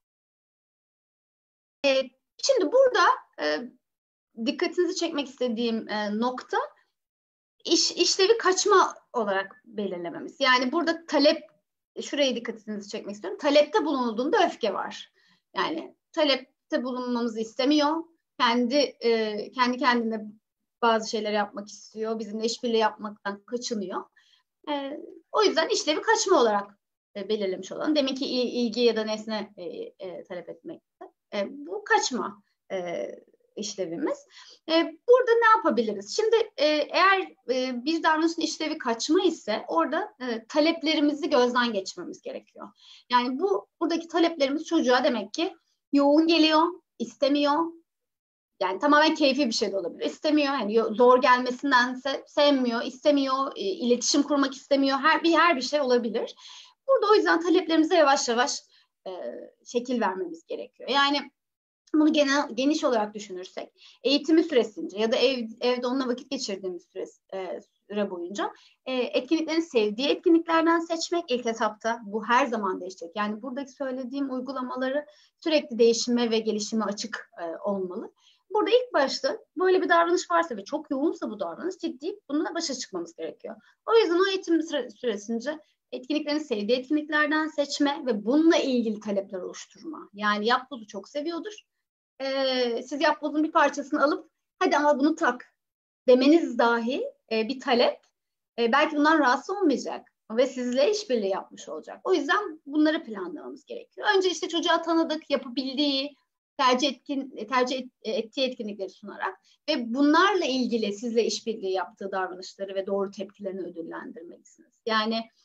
E, şimdi burada e, dikkatinizi çekmek istediğim e, nokta iş, işlevi kaçma olarak belirlememiz. Yani burada talep, şuraya dikkatinizi çekmek istiyorum. Talepte bulunulduğunda öfke var. Yani talepte bulunmamızı istemiyor. Kendi e, kendi kendine bazı şeyler yapmak istiyor. Bizimle işbirliği yapmaktan kaçınıyor. E, o yüzden işlevi kaçma olarak e, belirlemiş olan. Demek ki ilgi ya da nesne e, e, talep etmekte. E, bu kaçma e, işlevimiz. E, burada ne yapabiliriz? Şimdi e, eğer e, bir davranışın işlevi kaçma ise orada e, taleplerimizi gözden geçirmemiz gerekiyor. Yani bu buradaki taleplerimiz çocuğa demek ki yoğun geliyor, istemiyor. Yani tamamen keyfi bir şey de olabilir. İstemiyor, yani zor gelmesindense sevmiyor, istemiyor, e, iletişim kurmak istemiyor. Her bir her bir şey olabilir. Burada o yüzden taleplerimize yavaş yavaş e, şekil vermemiz gerekiyor. Yani bunu genel, geniş olarak düşünürsek, eğitimi süresince ya da ev, evde onunla vakit geçirdiğimiz süre, e, süre boyunca e, etkinliklerin sevdiği etkinliklerden seçmek ilk etapta. Bu her zaman değişecek. Yani buradaki söylediğim uygulamaları sürekli değişime ve gelişime açık e, olmalı. Burada ilk başta böyle bir davranış varsa ve çok yoğunsa bu davranış ciddi bununla başa çıkmamız gerekiyor. O yüzden o eğitim süre, süresince etkinliklerin sevdiği etkinliklerden seçme ve bununla ilgili talepler oluşturma. Yani yapbozu çok seviyordur. Ee, siz yapbozun bir parçasını alıp hadi ama bunu tak demeniz dahi e, bir talep. E, belki bundan rahatsız olmayacak ve sizle işbirliği yapmış olacak. O yüzden bunları planlamamız gerekiyor. Önce işte çocuğa tanıdık, yapabildiği, tercih, etkin, tercih et, ettiği etkinlikleri sunarak ve bunlarla ilgili sizle işbirliği yaptığı davranışları ve doğru tepkilerini ödüllendirmelisiniz. Yani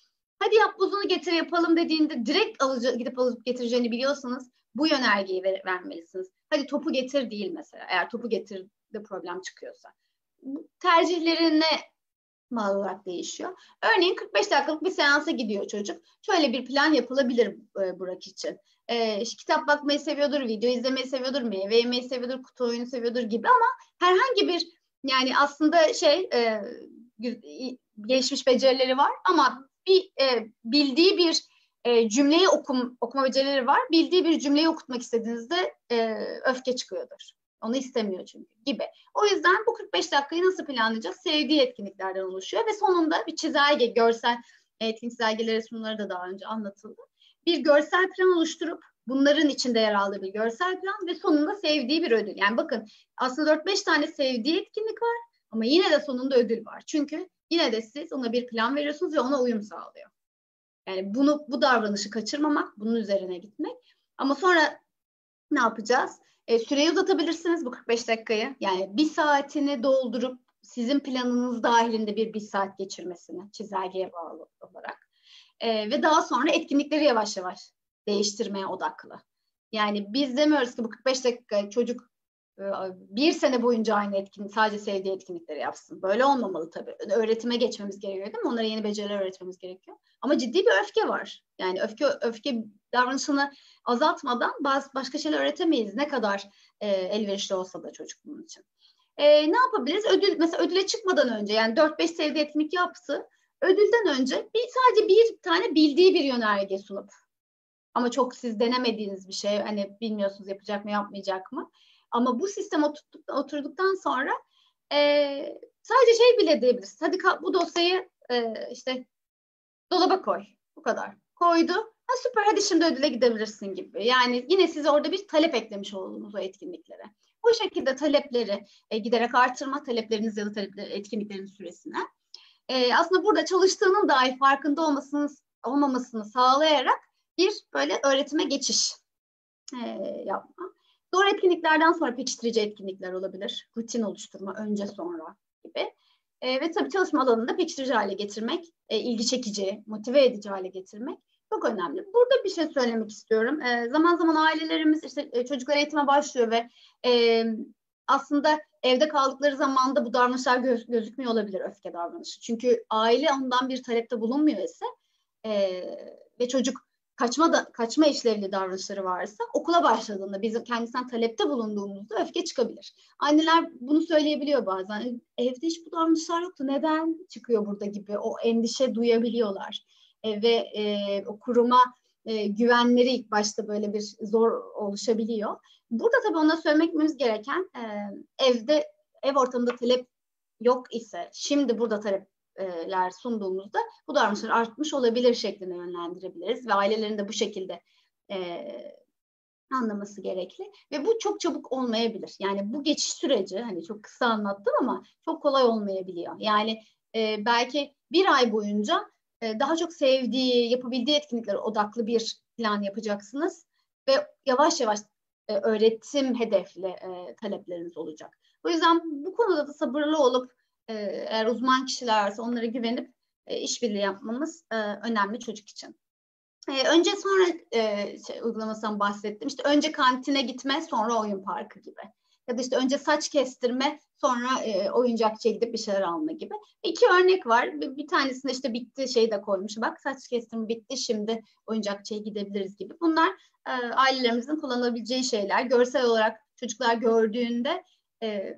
Hadi yap buzunu getir yapalım dediğinde direkt alıcı, gidip alıp getireceğini biliyorsanız bu yönergeyi ver, vermelisiniz. Hadi topu getir değil mesela. Eğer topu getir de problem çıkıyorsa. Tercihlerine bağlı olarak değişiyor. Örneğin kırk beş dakikalık bir seansa gidiyor çocuk. Şöyle bir plan yapılabilir e, Burak için. E, işte kitap bakmayı seviyordur, video izlemeyi seviyordur, meyve yemeyi seviyordur, kutu oyunu seviyordur gibi ama herhangi bir yani aslında şey e, gelişmiş becerileri var ama bir e, bildiği bir e, cümleyi okum, okuma becerileri var. Bildiği bir cümleyi okutmak istediğinizde e, öfke çıkıyordur. Onu istemiyor çünkü gibi. O yüzden bu kırk beş dakikayı nasıl planlayacağız? Sevdiği etkinliklerden oluşuyor ve sonunda bir çizelge, görsel etkinlik çizelgeleri sunumları da daha önce anlatıldı. Bir görsel plan oluşturup bunların içinde yer aldığı bir görsel plan ve sonunda sevdiği bir ödül. Yani bakın aslında dört beş tane sevdiği etkinlik var ama yine de sonunda ödül var. Çünkü yine de siz ona bir plan veriyorsunuz ve ona uyum sağlıyor. Yani bunu bu davranışı kaçırmamak, bunun üzerine gitmek. Ama sonra ne yapacağız? E, süreyi uzatabilirsiniz bu kırk beş dakikayı. Yani bir saatini doldurup sizin planınız dahilinde bir bir saat geçirmesini çizelgeye bağlı olarak. E, ve daha sonra etkinlikleri yavaş yavaş değiştirmeye odaklı. Yani biz demiyoruz ki bu kırk beş dakika çocuk e, bir sene boyunca aynı etkinlik, sadece sevdiği etkinlikleri yapsın. Böyle olmamalı tabii. Öğretime geçmemiz gerekiyor değil mi? Onlara yeni beceriler öğretmemiz gerekiyor. Ama ciddi bir öfke var. Yani öfke öfke davranışını azaltmadan bazı başka şeyler öğretemeyiz. Ne kadar e, elverişli olsa da çocuk bunun için. E, ne yapabiliriz? Ödül, mesela ödüle çıkmadan önce yani dört beş sevdiği etkinlik yaptı. Ödülden önce bir, sadece bir tane bildiği bir yönerge sunup ama çok siz denemediğiniz bir şey hani bilmiyorsunuz yapacak mı yapmayacak mı. Ama bu sistem oturduktan, oturduktan sonra e, sadece şey bile diyebiliriz. Hadi bu dosyayı e, işte dolaba koy. Bu kadar. Koydu. Ha süper hadi şimdi ödüle gidebilirsin gibi. Yani yine size orada bir talep eklemiş oldunuz o etkinliklere. Bu şekilde talepleri e, giderek artırma, talepleriniz ya da talepler, etkinliklerin süresine. E, aslında burada çalıştığının dahi farkında olmasını, olmamasını sağlayarak bir böyle öğretime geçiş e, yapma. Zor etkinliklerden sonra pekiştirici etkinlikler olabilir. Rutin oluşturma, önce sonra gibi. E, ve tabii çalışma alanını da pekiştirici hale getirmek, e, ilgi çekici, motive edici hale getirmek çok önemli. Burada bir şey söylemek istiyorum. E, zaman zaman ailelerimiz işte e, çocuklar eğitime başlıyor ve e, aslında evde kaldıkları zamanda bu davranışlar göz, gözükmüyor olabilir, öfke davranışı. Çünkü aile ondan bir talepte bulunmuyor ise e, ve çocuk kaçma da kaçma işlevli davranışları varsa okula başladığında biz kendisinden talepte bulunduğumuzda öfke çıkabilir. Anneler bunu söyleyebiliyor bazen. Evde hiç bu davranışlar yoktu. Neden çıkıyor burada gibi o endişe duyabiliyorlar. E, ve e, o kuruma e, güvenleri ilk başta böyle bir zor oluşabiliyor. Burada tabii ona söylememiz gereken e, evde ev ortamında talep yok ise şimdi burada talepler sunduğumuzda bu davranışlar artmış olabilir şeklinde yönlendirebiliriz ve ailelerin de bu şekilde e, anlaması gerekli ve bu çok çabuk olmayabilir. Yani bu geçiş süreci hani çok kısa anlattım ama çok kolay olmayabiliyor. Yani e, belki bir ay boyunca e, daha çok sevdiği, yapabildiği etkinliklere odaklı bir plan yapacaksınız ve yavaş yavaş e, öğretim hedefli e, talepleriniz olacak. O yüzden bu konuda da sabırlı olup e, eğer uzman kişiler varsa onlara güvenip e, işbirliği yapmamız e, önemli çocuk için. Ee, önce sonra e, şey, uygulamasından bahsettim. İşte önce kantine gitme, sonra oyun parkı gibi. Ya da işte önce saç kestirme, sonra e, oyuncakçıya gidip bir şeyler alma gibi. İki örnek var. Bir, bir tanesinde işte bitti şey de koymuş. Bak saç kestirme bitti, şimdi oyuncakçıya gidebiliriz gibi. Bunlar e, ailelerimizin kullanabileceği şeyler. Görsel olarak çocuklar gördüğünde e,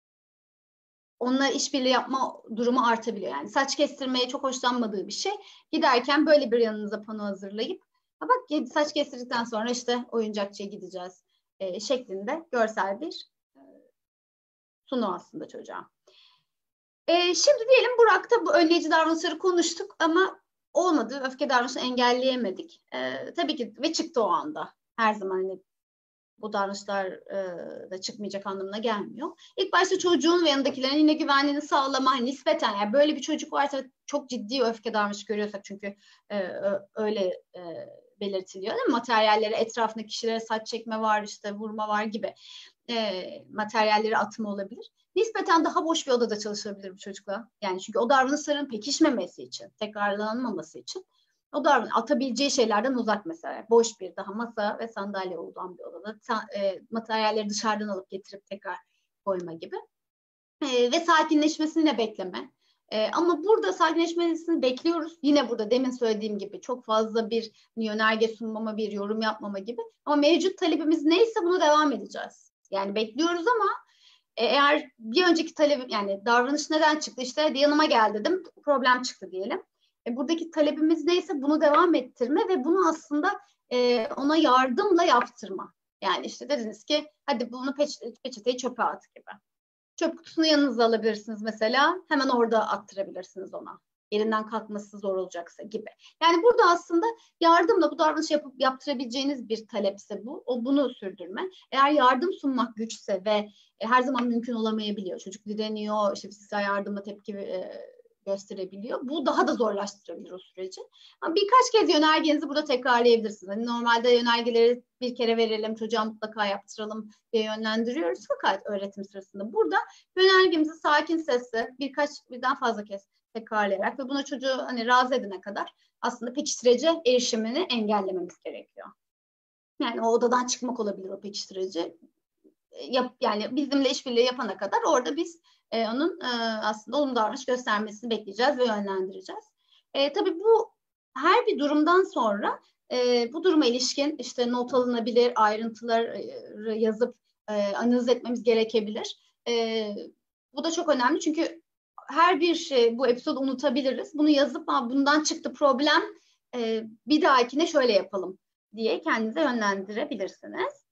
onunla işbirliği yapma durumu artabiliyor. Yani saç kestirmeye çok hoşlanmadığı bir şey. Giderken böyle bir yanınıza pano hazırlayıp ha bak saç kestirdikten sonra işte oyuncakçıya gideceğiz e, şeklinde görsel bir e, sunu aslında çocuğa. E, şimdi diyelim Burak'ta bu önleyici davranışları konuştuk ama olmadı. Öfke davranışını engelleyemedik. E, tabii ki ve çıktı o anda. Her zaman hani bu davranışlar e, da çıkmayacak anlamına gelmiyor. İlk başta çocuğun ve yanındakilerin yine güvenliğini sağlama nispeten yani böyle bir çocuk varsa çok ciddi öfke davranışı görüyorsak çünkü e, öyle e, belirtiliyor değil mi? Materyallere, etrafındaki kişilere saç çekme var, işte vurma var gibi e, materyalleri atma olabilir. Nispeten daha boş bir odada çalışabilir bu çocukla. Yani çünkü o davranışların pekişmemesi için, tekrarlanmaması için O da atabileceği şeylerden uzak mesela. Boş bir daha masa ve sandalye olan bir odada e, materyalleri dışarıdan alıp getirip tekrar koyma gibi. E, ve sakinleşmesini de bekleme. E, ama burada sakinleşmesini bekliyoruz. Yine burada demin söylediğim gibi çok fazla bir yönerge sunmama, bir yorum yapmama gibi. Ama mevcut talebimiz neyse bunu devam edeceğiz. Yani bekliyoruz ama eğer bir önceki talep, yani davranış neden çıktı? İşte yanıma gel dedim, problem çıktı diyelim. E, buradaki talebimiz neyse bunu devam ettirme ve bunu aslında e, ona yardımla yaptırma. Yani işte dediniz ki hadi bunu peç, peçeteyi çöpe at gibi. Çöp kutusunu yanınıza alabilirsiniz mesela. Hemen orada attırabilirsiniz ona. Yerinden kalkması zor olacaksa gibi. Yani burada aslında yardımla bu davranışı yapıp yaptırabileceğiniz bir talepse bu. O bunu sürdürme. Eğer yardım sunmak güçse ve e, her zaman mümkün olamayabiliyor. Çocuk direniyor, işte fiziksel yardıma tepki e, gösterebiliyor. Bu daha da zorlaştırabilir o süreci. Ama birkaç kez yönergenizi burada tekrarlayabilirsiniz. Hani normalde yönergeleri bir kere verelim, çocuğa mutlaka yaptıralım diye yönlendiriyoruz. Fakat öğretim sırasında burada yönergemizi sakin sesle birkaç, birden fazla kez tekrarlayarak ve buna çocuğu hani razı edene kadar aslında pekiştirici erişimini engellememiz gerekiyor. Yani o odadan çıkmak olabilir o pekiştirici. Yap, yani bizimle işbirliği yapana kadar orada biz e, onun e, aslında olumlu davranış göstermesini bekleyeceğiz ve yönlendireceğiz. E, tabii bu her bir durumdan sonra e, bu duruma ilişkin işte not alınabilir, ayrıntıları yazıp e, analiz etmemiz gerekebilir. E, bu da çok önemli çünkü her bir şey, bu episodu unutabiliriz. Bunu yazıp bundan çıktı problem, e, bir dahakine şöyle yapalım diye kendinize yönlendirebilirsiniz.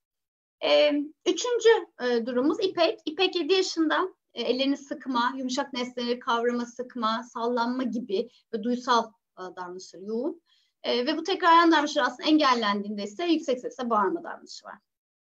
E, üçüncü e, durumumuz İpek. İpek yedi yaşında, e, ellerini sıkma, yumuşak nesneleri kavrama, sıkma, sallanma gibi ve duysal e, davranışları yoğun. E, ve bu tekrarlayan davranışlar aslında engellendiğinde ise yüksek sesle bağırma davranışı var.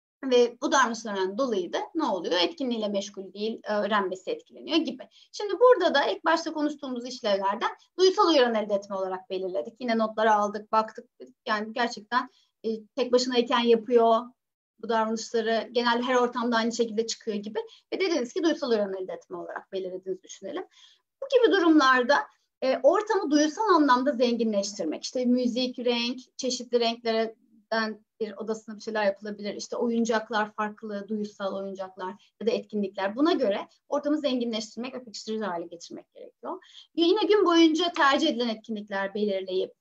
Ve bu davranışlardan dolayı da ne oluyor? Etkinliğiyle meşgul değil, öğrenmesi etkileniyor gibi. Şimdi burada da ilk başta konuştuğumuz işlevlerden duysal uyaran elde etme olarak belirledik. Yine notları aldık, baktık. Yani gerçekten e, tek başınayken yapıyor bu davranışları. Genelde her ortamda aynı şekilde çıkıyor gibi. Ve dediniz ki duysal uyaran elde etme olarak belirlediğinizi düşünelim. Bu gibi durumlarda e, ortamı duysal anlamda zenginleştirmek. İşte müzik, renk, çeşitli renklerden bir odasına bir şeyler yapılabilir. İşte oyuncaklar, farklı duysal oyuncaklar ya da etkinlikler. Buna göre ortamı zenginleştirmek ve pekiştirici hale getirmek gerekiyor. Yine gün boyunca tercih edilen etkinlikler belirleyip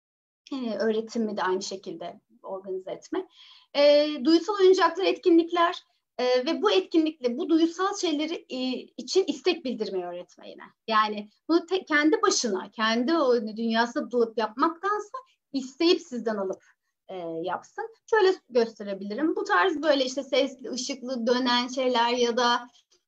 e, öğretimi de aynı şekilde organize etmek. E, duysal oyuncaklar, etkinlikler e, ve bu etkinlikle bu duysal şeyleri e, için istek bildirmeyi öğretme yine. Yani bunu te, kendi başına, kendi o dünyasında bulup yapmaktansa isteyip sizden alıp E, yapsın. Şöyle gösterebilirim. Bu tarz böyle işte sesli, ışıklı, dönen şeyler ya da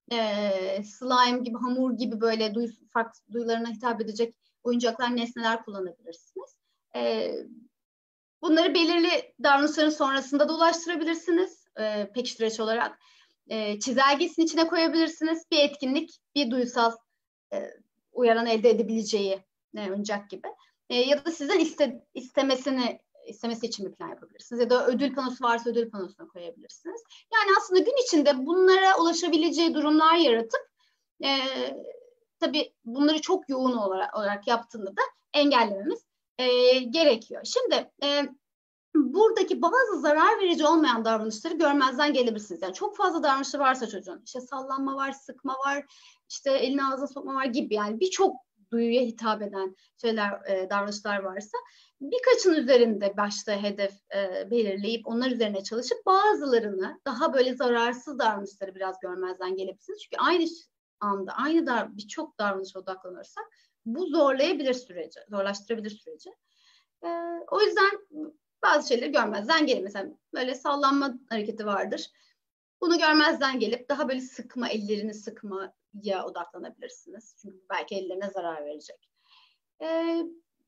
e, slime gibi, hamur gibi böyle duy, farklı duyularına hitap edecek oyuncaklar, nesneler kullanabilirsiniz. E, bunları belirli davranışların sonrasında da ulaştırabilirsiniz. E, pekiştirici olarak. E, çizelgesinin içine koyabilirsiniz. Bir etkinlik, bir duysal e, uyaran elde edebileceği e, oyuncak gibi. E, ya da sizden iste, istemesini istemesi için bir plan yapabilirsiniz. Ya da ödül panosu varsa ödül panosuna koyabilirsiniz. Yani aslında gün içinde bunlara ulaşabileceği durumlar yaratıp e, tabii bunları çok yoğun olarak, olarak yaptığında da engellememiz e, gerekiyor. Şimdi e, buradaki bazı zarar verici olmayan davranışları görmezden gelebilirsiniz. Yani çok fazla davranışı varsa çocuğun, işte sallanma var, sıkma var, işte elini ağzına sokma var gibi, yani birçok duyuya hitap eden şeyler, e, davranışlar varsa birkaçın üzerinde başta hedef e, belirleyip onlar üzerine çalışıp bazılarını, daha böyle zararsız davranışları biraz görmezden gelebilirsiniz. Çünkü aynı anda aynı dar, birçok davranışa odaklanırsak bu zorlayabilir süreci, zorlaştırabilir süreci. E, o yüzden bazı şeyleri görmezden gelin. Mesela böyle sallanma hareketi vardır. Bunu görmezden gelip daha böyle sıkma, ellerini sıkmaya odaklanabilirsiniz. Çünkü belki ellerine zarar verecek. Ee,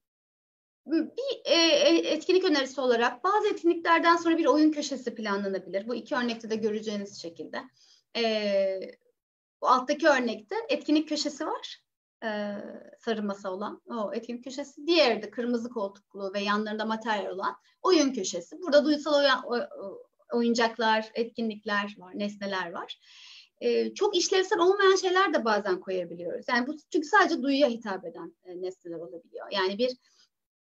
bir e, etkinlik önerisi olarak bazı etkinliklerden sonra bir oyun köşesi planlanabilir. Bu iki örnekte de göreceğiniz şekilde. Ee, bu alttaki örnekte etkinlik köşesi var. Ee, sarı masa olan o etkinlik köşesi. Diğeri de kırmızı koltuklu ve yanlarında materyal olan oyun köşesi. Burada duysal oy- oy- oyuncaklar, etkinlikler var, nesneler var. Ee, çok işlevsel olmayan şeyler de bazen koyabiliyoruz. Yani bu çünkü sadece duyuya hitap eden e, nesneler olabiliyor. Yani bir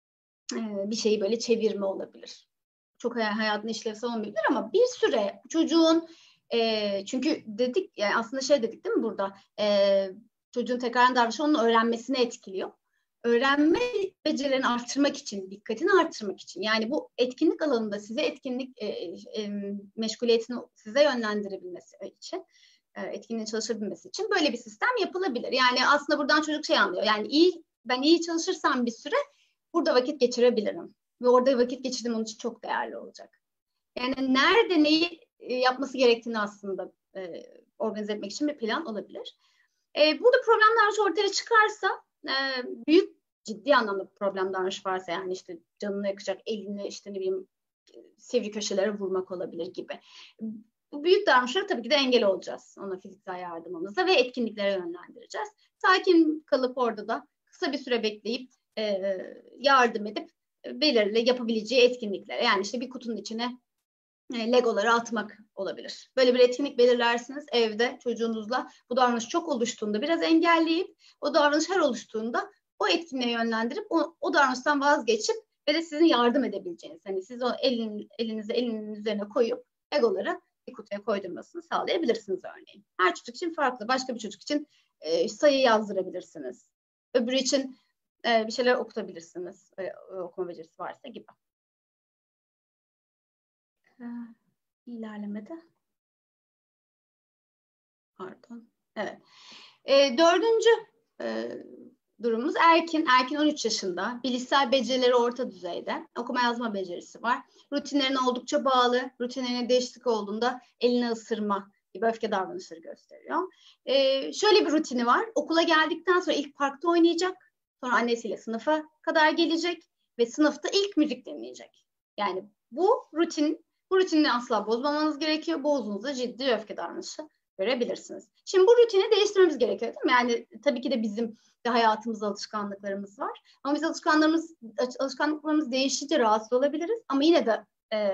e, bir şeyi böyle çevirme olabilir. Çok hayatın işlevsel olmayabilir ama bir süre çocuğun e, çünkü dedik yani aslında şey dedik değil mi burada? E, çocuğun tekrar davranışı onun öğrenmesini etkiliyor. Öğrenme becerilerini arttırmak için, dikkatini arttırmak için yani bu etkinlik alanında size etkinlik e, e, meşguliyetini size yönlendirebilmesi için e, etkinliğin çalışabilmesi için böyle bir sistem yapılabilir. Yani aslında buradan çocuk şey anlıyor. Yani iyi ben iyi çalışırsam bir süre burada vakit geçirebilirim. Ve orada vakit geçirdiğim onun için çok değerli olacak. Yani nerede neyi yapması gerektiğini aslında e, organize etmek için bir plan olabilir. E, burada problem davranışı ortaya çıkarsa e, büyük ciddi anlamda bir problem davranışı varsa yani işte canını yakacak elini işte ne bileyim sivri köşelere vurmak olabilir gibi. Bu büyük davranışlara tabii ki de engel olacağız. Ona fiziksel yardımımızla ve etkinliklere yönlendireceğiz. Sakin kalıp orada da kısa bir süre bekleyip e, yardım edip belirli yapabileceği etkinliklere yani işte bir kutunun içine e, legoları atmak olabilir. Böyle bir etkinlik belirlersiniz evde çocuğunuzla bu davranış çok oluştuğunda biraz engelleyip o davranış her oluştuğunda o etkinliğe yönlendirip o, o davranıştan vazgeçip ve de sizin yardım edebileceğiniz hani siz o elin, elinizi elinin üzerine koyup legoları bir kutuya koydurmasını sağlayabilirsiniz örneğin. Her çocuk için farklı. Başka bir çocuk için e, sayı yazdırabilirsiniz. Öbürü için e, bir şeyler okutabilirsiniz. E, okuma becerisi varsa gibi. E, ilerlemede. Pardon. Evet. E, dördüncü e, durumumuz Erkin. Erkin on üç yaşında. Bilişsel becerileri orta düzeyde. Okuma yazma becerisi var. Rutinlerine oldukça bağlı. Rutinlerine değişiklik olduğunda elini ısırma gibi öfke davranışları gösteriyor. Ee, şöyle bir rutini var. Okula geldikten sonra ilk parkta oynayacak. Sonra annesiyle sınıfa kadar gelecek. Ve sınıfta ilk müzik dinleyecek. Yani bu rutin, bu rutinini asla bozmamanız gerekiyor. Bozduğunuzda ciddi öfke davranışı görebilirsiniz. Şimdi bu rutini değiştirmemiz gerekiyor değil mi? Yani tabii ki de bizim de hayatımızda alışkanlıklarımız var. Ama biz alışkanlıklarımız, alışkanlıklarımız değişince rahatsız olabiliriz. Ama yine de e,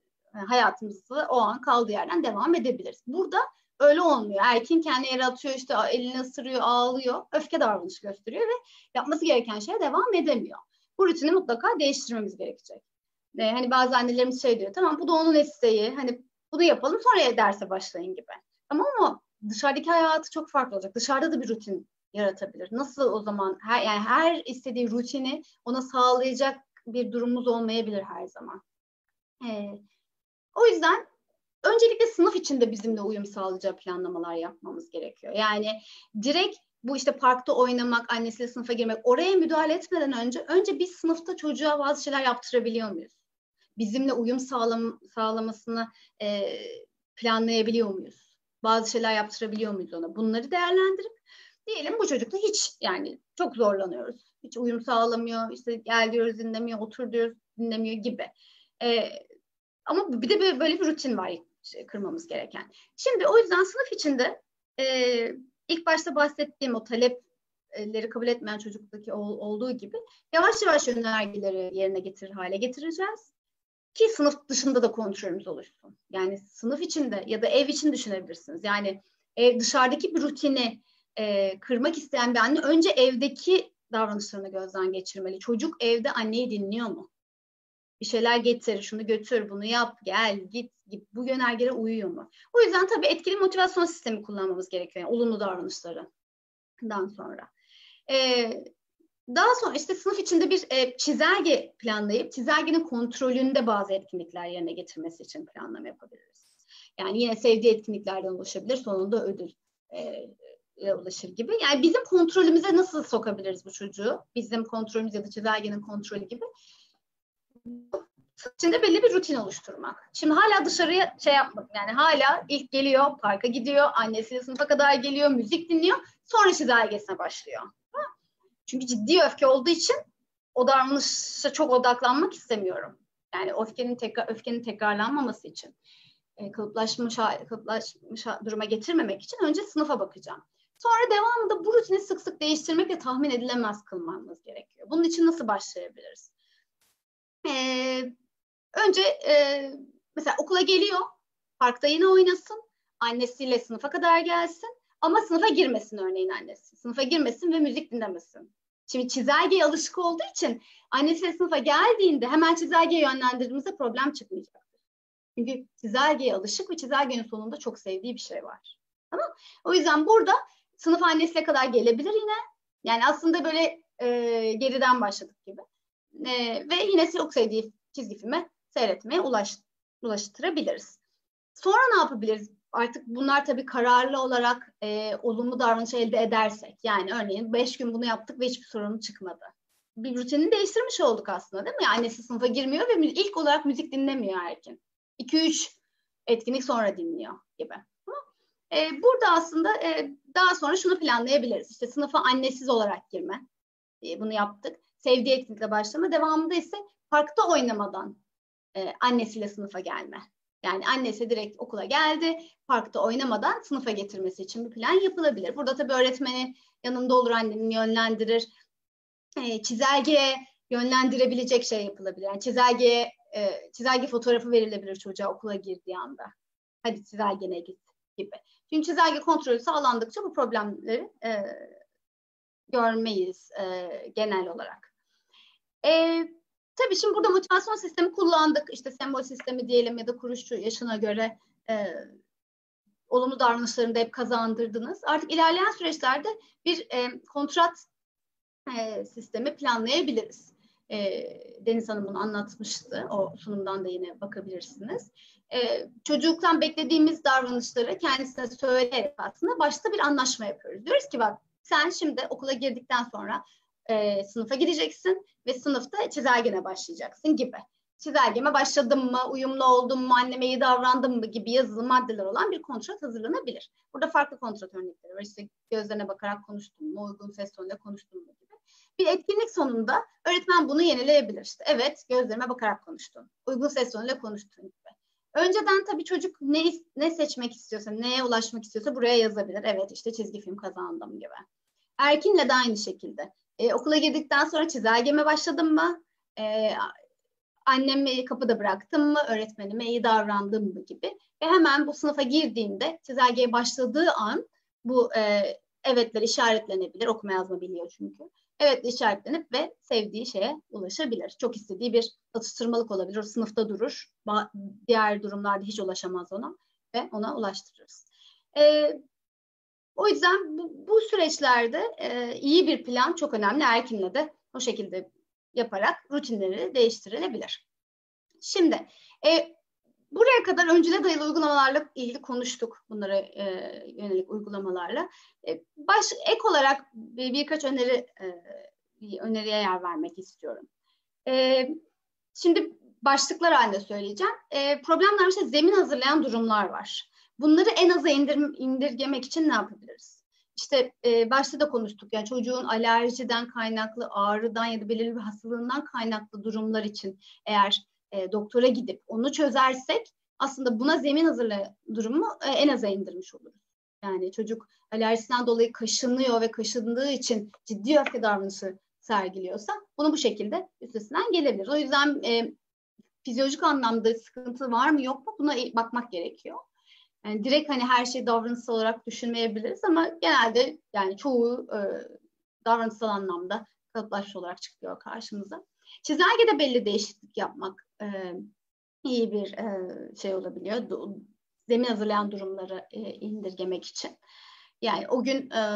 hayatımızda o an kaldığı yerden devam edebiliriz. Burada öyle olmuyor. Erkin kendi yere atıyor, işte elini ısırıyor, ağlıyor, öfke davranışı gösteriyor ve yapması gereken şeye devam edemiyor. Bu rutini mutlaka değiştirmemiz gerekecek. E, hani bazı annelerimiz şey diyor, tamam bu da onun isteği, hani bunu yapalım sonra derse başlayın gibi. Tamam ama dışarıdaki hayatı çok farklı olacak. Dışarıda da bir rutin yaratabilir. Nasıl o zaman her, yani her istediği rutini ona sağlayacak bir durumumuz olmayabilir her zaman. Ee, o yüzden öncelikle sınıf içinde bizimle uyum sağlayacağı planlamalar yapmamız gerekiyor. Yani direkt bu işte parkta oynamak, annesiyle sınıfa girmek, oraya müdahale etmeden önce önce biz sınıfta çocuğa bazı şeyler yaptırabiliyor muyuz? Bizimle uyum sağlam, sağlamasını e, planlayabiliyor muyuz? Bazı şeyler yaptırabiliyor muyuz ona? Bunları değerlendirip diyelim bu çocukla hiç yani çok zorlanıyoruz. Hiç uyum sağlamıyor, işte gel diyoruz dinlemiyor, otur diyoruz dinlemiyor gibi. Ee, ama bir de böyle bir rutin var kırmamız gereken. Şimdi o yüzden sınıf içinde e, ilk başta bahsettiğim o talepleri kabul etmeyen çocuktaki olduğu gibi yavaş yavaş yönergeleri yerine getirir hale getireceğiz. Ki sınıf dışında da kontrolümüz oluşsun. Yani sınıf içinde ya da ev için düşünebilirsiniz. Yani ev, dışarıdaki bir rutini e, kırmak isteyen bir anne önce evdeki davranışlarını gözden geçirmeli. Çocuk evde anneyi dinliyor mu? Bir şeyler getir, şunu götür, bunu yap, gel, git, git. Bu yönergelere uyuyor mu? O yüzden tabii etkili motivasyon sistemi kullanmamız gerekiyor. Yani olumlu davranışlarından sonra. Ee, Daha sonra işte sınıf içinde bir e, çizelge planlayıp çizelgenin kontrolünde bazı etkinlikler yerine getirmesi için planlama yapabiliriz. Yani yine sevdiği etkinliklerden ulaşabilir, sonunda ödül e, ulaşır gibi. Yani bizim kontrolümüze nasıl sokabiliriz bu çocuğu? Bizim kontrolümüz ya da çizelgenin kontrolü gibi. İçinde belli bir rutin oluşturmak. Şimdi hala dışarıya şey yapmadım. Yani hala ilk geliyor, parka gidiyor, annesiyle sınıfa kadar geliyor, müzik dinliyor, sonra çizelgesine başlıyor. Çünkü ciddi öfke olduğu için o davranışa çok odaklanmak istemiyorum. Yani öfkenin tekrar öfkenin tekrarlanmaması için, e, kalıplaşmış, kalıplaşmış duruma getirmemek için önce sınıfa bakacağım. Sonra devamında bu rutini sık sık değiştirmek ve tahmin edilemez kılmamız gerekiyor. Bunun için nasıl başlayabiliriz? Ee, önce e, mesela okula geliyor, parkta yine oynasın, annesiyle sınıfa kadar gelsin ama sınıfa girmesin örneğin annesi. Sınıfa girmesin ve müzik dinlemesin. Şimdi çizelgeye alışık olduğu için annesiyle sınıfa geldiğinde hemen çizelgeye yönlendirdiğimizde problem çıkmayacaktır. Çünkü çizelgeye alışık ve çizelgenin sonunda çok sevdiği bir şey var. Tamam? O yüzden burada sınıf annesiyle kadar gelebilir yine. Yani aslında böyle e, geriden başladık gibi. E, ve yine çok sevdiği çizgi filme seyretmeye ulaş, ulaştırabiliriz. Sonra ne yapabiliriz? Artık bunlar tabii kararlı olarak e, olumlu davranış elde edersek. Yani örneğin beş gün bunu yaptık ve hiçbir sorun çıkmadı. Bir rutinini değiştirmiş olduk aslında, değil mi? Yani annesi sınıfa girmiyor ve ilk olarak müzik dinlemiyor Erkin. iki üç etkinlik sonra dinliyor gibi. E, burada aslında e, daha sonra şunu planlayabiliriz. İşte sınıfa annesiz olarak girme. E, bunu yaptık. Sevdiği etkinlikle başlama. Devamında ise parkta oynamadan e, annesiyle sınıfa gelme. Yani annesi direkt okula geldi, parkta oynamadan sınıfa getirmesi için bir plan yapılabilir. Burada tabii öğretmeni yanında olur, annenin yönlendirir. E, çizelgeye yönlendirebilecek şey yapılabilir. Yani çizelgeye, e, çizelge fotoğrafı verilebilir çocuğa okula girdiği anda. Hadi çizelgene git gibi. Çünkü çizelge kontrolü sağlandıkça bu problemleri e, görmeyiz e, genel olarak. E, tabii şimdi burada motivasyon sistemi kullandık. İşte sembol sistemi diyelim ya da kuruşçu yaşına göre e, olumlu davranışlarını da hep kazandırdınız. Artık ilerleyen süreçlerde bir e, kontrat e, sistemi planlayabiliriz. E, Deniz Hanım bunu anlatmıştı. O sunumdan da yine bakabilirsiniz. E, çocukluktan beklediğimiz davranışları kendisine söyleyerek aslında başta bir anlaşma yapıyoruz. Diyoruz ki bak sen şimdi okula girdikten sonra e, sınıfa gideceksin ve sınıfta çizelgene başlayacaksın gibi. Çizelgeme başladım mı, uyumlu oldum mu, anneme iyi davrandım mı gibi yazılı maddeler olan bir kontrat hazırlanabilir. Burada farklı kontrat örnekleri var. İşte gözlerine bakarak konuştum mu, uygun ses tonuyla konuştum mu gibi. Bir etkinlik sonunda öğretmen bunu yenileyebilir. İşte, evet, gözlerime bakarak konuştun, uygun ses tonuyla konuştun gibi. Önceden tabii çocuk ne, ne seçmek istiyorsa, neye ulaşmak istiyorsa buraya yazabilir. Evet, işte çizgi film kazandım gibi. Erkin'le de aynı şekilde. Ee, okula girdikten sonra çizelgeme başladım mı? Ee, annemi kapıda bıraktım mı? Öğretmenime iyi davrandım mı gibi. Ve hemen bu sınıfa girdiğinde çizelgeye başladığı an bu e, evetler işaretlenebilir. Okuma yazma biliyor çünkü. Evet işaretlenip ve sevdiği şeye ulaşabilir. Çok istediği bir atıştırmalık olabilir. O sınıfta durur. Diğer durumlarda hiç ulaşamaz ona ve ona ulaştırırız. Ee, o yüzden bu, bu süreçlerde e, iyi bir plan çok önemli. Erkin'le de o şekilde yaparak rutinleri değiştirilebilir. Şimdi e, buraya kadar öncüle dayalı uygulamalarla ilgili konuştuk. Bunlara e, yönelik uygulamalarla. E, baş, ek olarak bir, birkaç öneri e, bir öneriye yer vermek istiyorum. E, şimdi başlıklar halinde söyleyeceğim. E, problemler işte zemin hazırlayan durumlar var. Bunları en aza indir, indirgemek için ne yapabiliriz? İşte e, başta da konuştuk. Yani çocuğun alerjiden kaynaklı, ağrıdan ya da belirli bir hastalığından kaynaklı durumlar için eğer e, doktora gidip onu çözersek aslında buna zemin hazırlayan durumu e, en aza indirmiş oluruz. Yani çocuk alerjisinden dolayı kaşınıyor ve kaşındığı için ciddi öfke davranışı sergiliyorsa bunu bu şekilde üstesinden gelebilir. O yüzden e, fizyolojik anlamda sıkıntı var mı yok mu buna bakmak gerekiyor. Yani direkt hani her şeyi davranışsal olarak düşünmeyebiliriz ama genelde yani çoğu e, davranışsal anlamda kalıplaşmış olarak çıkıyor karşımıza. Çizelgede belli değişiklik yapmak e, iyi bir e, şey olabiliyor. Zemin hazırlayan durumları e, indirgemek için. Yani o gün e,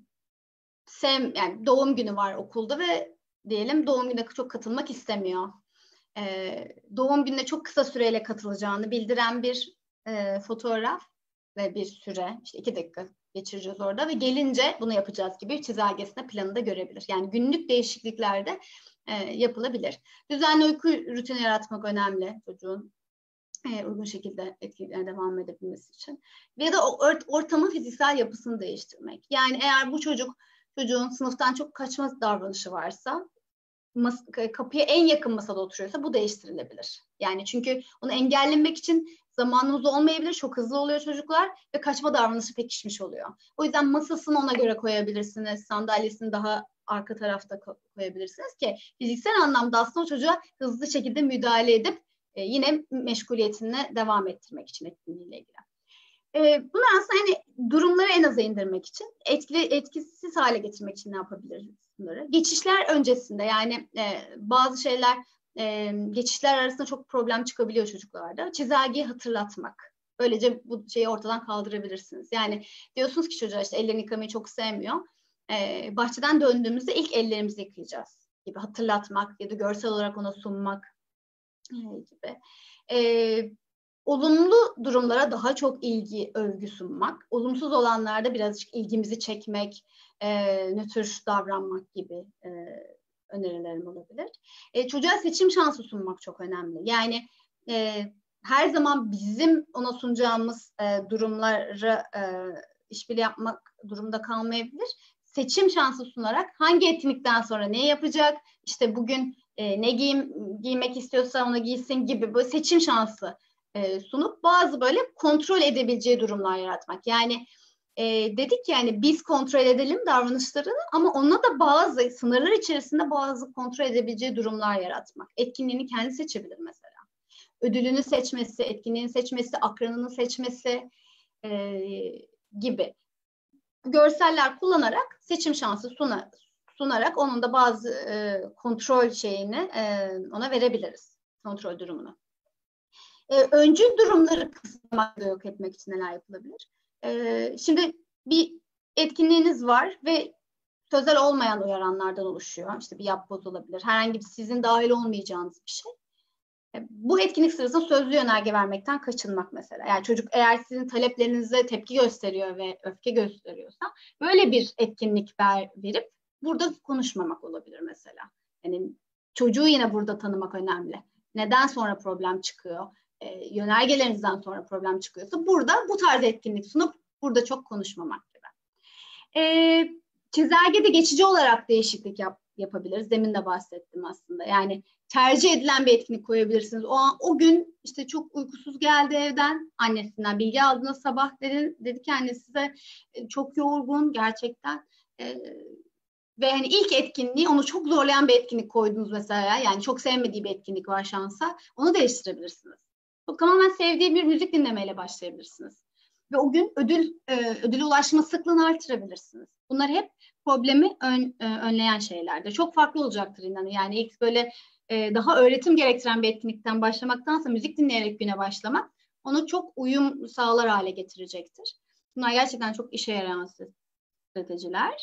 sem yani doğum günü var okulda ve diyelim doğum gününe çok katılmak istemiyor. E, doğum gününe çok kısa süreyle katılacağını bildiren bir e, fotoğraf ve bir süre, işte iki dakika geçireceğiz orada ve gelince bunu yapacağız gibi çizelgesinde planı da görebilir. Yani günlük değişikliklerde e, yapılabilir. Düzenli uyku rutini yaratmak önemli çocuğun e, uygun şekilde etkilerine devam edebilmesi için. Ya da ortamın fiziksel yapısını değiştirmek. Yani eğer bu çocuk çocuğun sınıftan çok kaçma davranışı varsa, mas- kapıya en yakın masada oturuyorsa bu değiştirilebilir. Yani çünkü onu engellemek için zamanımız olmayabilir, çok hızlı oluyor çocuklar ve kaçma davranışı pekişmiş oluyor. O yüzden masasını ona göre koyabilirsiniz, sandalyesini daha arka tarafta koyabilirsiniz ki fiziksel anlamda aslında o çocuğa hızlı şekilde müdahale edip e, yine meşguliyetine devam ettirmek için etkinliğiyle ilgili. E, bunu aslında hani durumları en aza indirmek için, etkili, etkisiz hale getirmek için ne yapabiliriz bunları? Geçişler öncesinde yani e, bazı şeyler e, geçişler arasında çok problem çıkabiliyor çocuklarda. Çizelgeyi hatırlatmak. Böylece bu şeyi ortadan kaldırabilirsiniz. Yani diyorsunuz ki çocuğa işte ellerini yıkamayı çok sevmiyor. E, bahçeden döndüğümüzde ilk ellerimizi yıkayacağız gibi hatırlatmak ya da görsel olarak ona sunmak e, gibi. E, olumlu durumlara daha çok ilgi, övgü sunmak, olumsuz olanlarda birazcık ilgimizi çekmek, e, nötr davranmak gibi e, önerilerim olabilir. E, çocuğa seçim şansı sunmak çok önemli. Yani e, her zaman bizim ona sunacağımız e, durumları e, işbirliği yapmak durumunda kalmayabilir. Seçim şansı sunarak hangi etkinlikten sonra ne yapacak, işte bugün e, ne giyim, giymek istiyorsa onu giysin gibi böyle seçim şansı e, sunup bazı böyle kontrol edebileceği durumlar yaratmak. Yani e, dedik yani biz kontrol edelim davranışlarını ama ona da bazı sınırlar içerisinde bazı kontrol edebileceği durumlar yaratmak. Etkinliğini kendi seçebilir mesela. Ödülünü seçmesi, etkinliğini seçmesi, akranını seçmesi e, gibi görseller kullanarak seçim şansı suna, sunarak onun da bazı e, kontrol şeyini e, ona verebiliriz. Kontrol durumunu. E, öncül durumları kısıtlamak ve yok etmek için neler yapılabilir? E, şimdi bir etkinliğiniz var ve sözel olmayan uyaranlardan oluşuyor. İşte bir yapboz olabilir. Herhangi bir sizin dahil olmayacağınız bir şey. E, bu etkinlik sırasında sözlü yönerge vermekten kaçınmak mesela. Yani çocuk eğer sizin taleplerinize tepki gösteriyor ve öfke gösteriyorsa böyle bir etkinlik ver, verip burada konuşmamak olabilir mesela. Yani çocuğu yine burada tanımak önemli. Neden sonra problem çıkıyor? E, yönergelerinizden sonra problem çıkıyorsa burada bu tarz etkinlik sunup burada çok konuşmamak gibi. E, çizelgede geçici olarak değişiklik yap, yapabiliriz. Demin de bahsettim aslında. Yani tercih edilen bir etkinlik koyabilirsiniz. O an, o gün işte çok uykusuz geldi evden. Annesinden bilgi aldığında sabah dedi, dedi ki anne size çok yorgun gerçekten. E, ve hani ilk etkinliği onu çok zorlayan bir etkinlik koydunuz mesela. Yani çok sevmediği bir etkinlik var şansa. Onu değiştirebilirsiniz. O tamamen sevdiği bir müzik dinlemeyle başlayabilirsiniz. Ve o gün ödül e, ödüle ulaşma sıklığını artırabilirsiniz. Bunlar hep problemi ön, e, önleyen şeylerdir. Çok farklı olacaktır inanın. Yani ilk böyle e, daha öğretim gerektiren bir etkinlikten başlamaktansa müzik dinleyerek güne başlamak onu çok uyum sağlar hale getirecektir. Bunlar gerçekten çok işe yarayan stratejiler.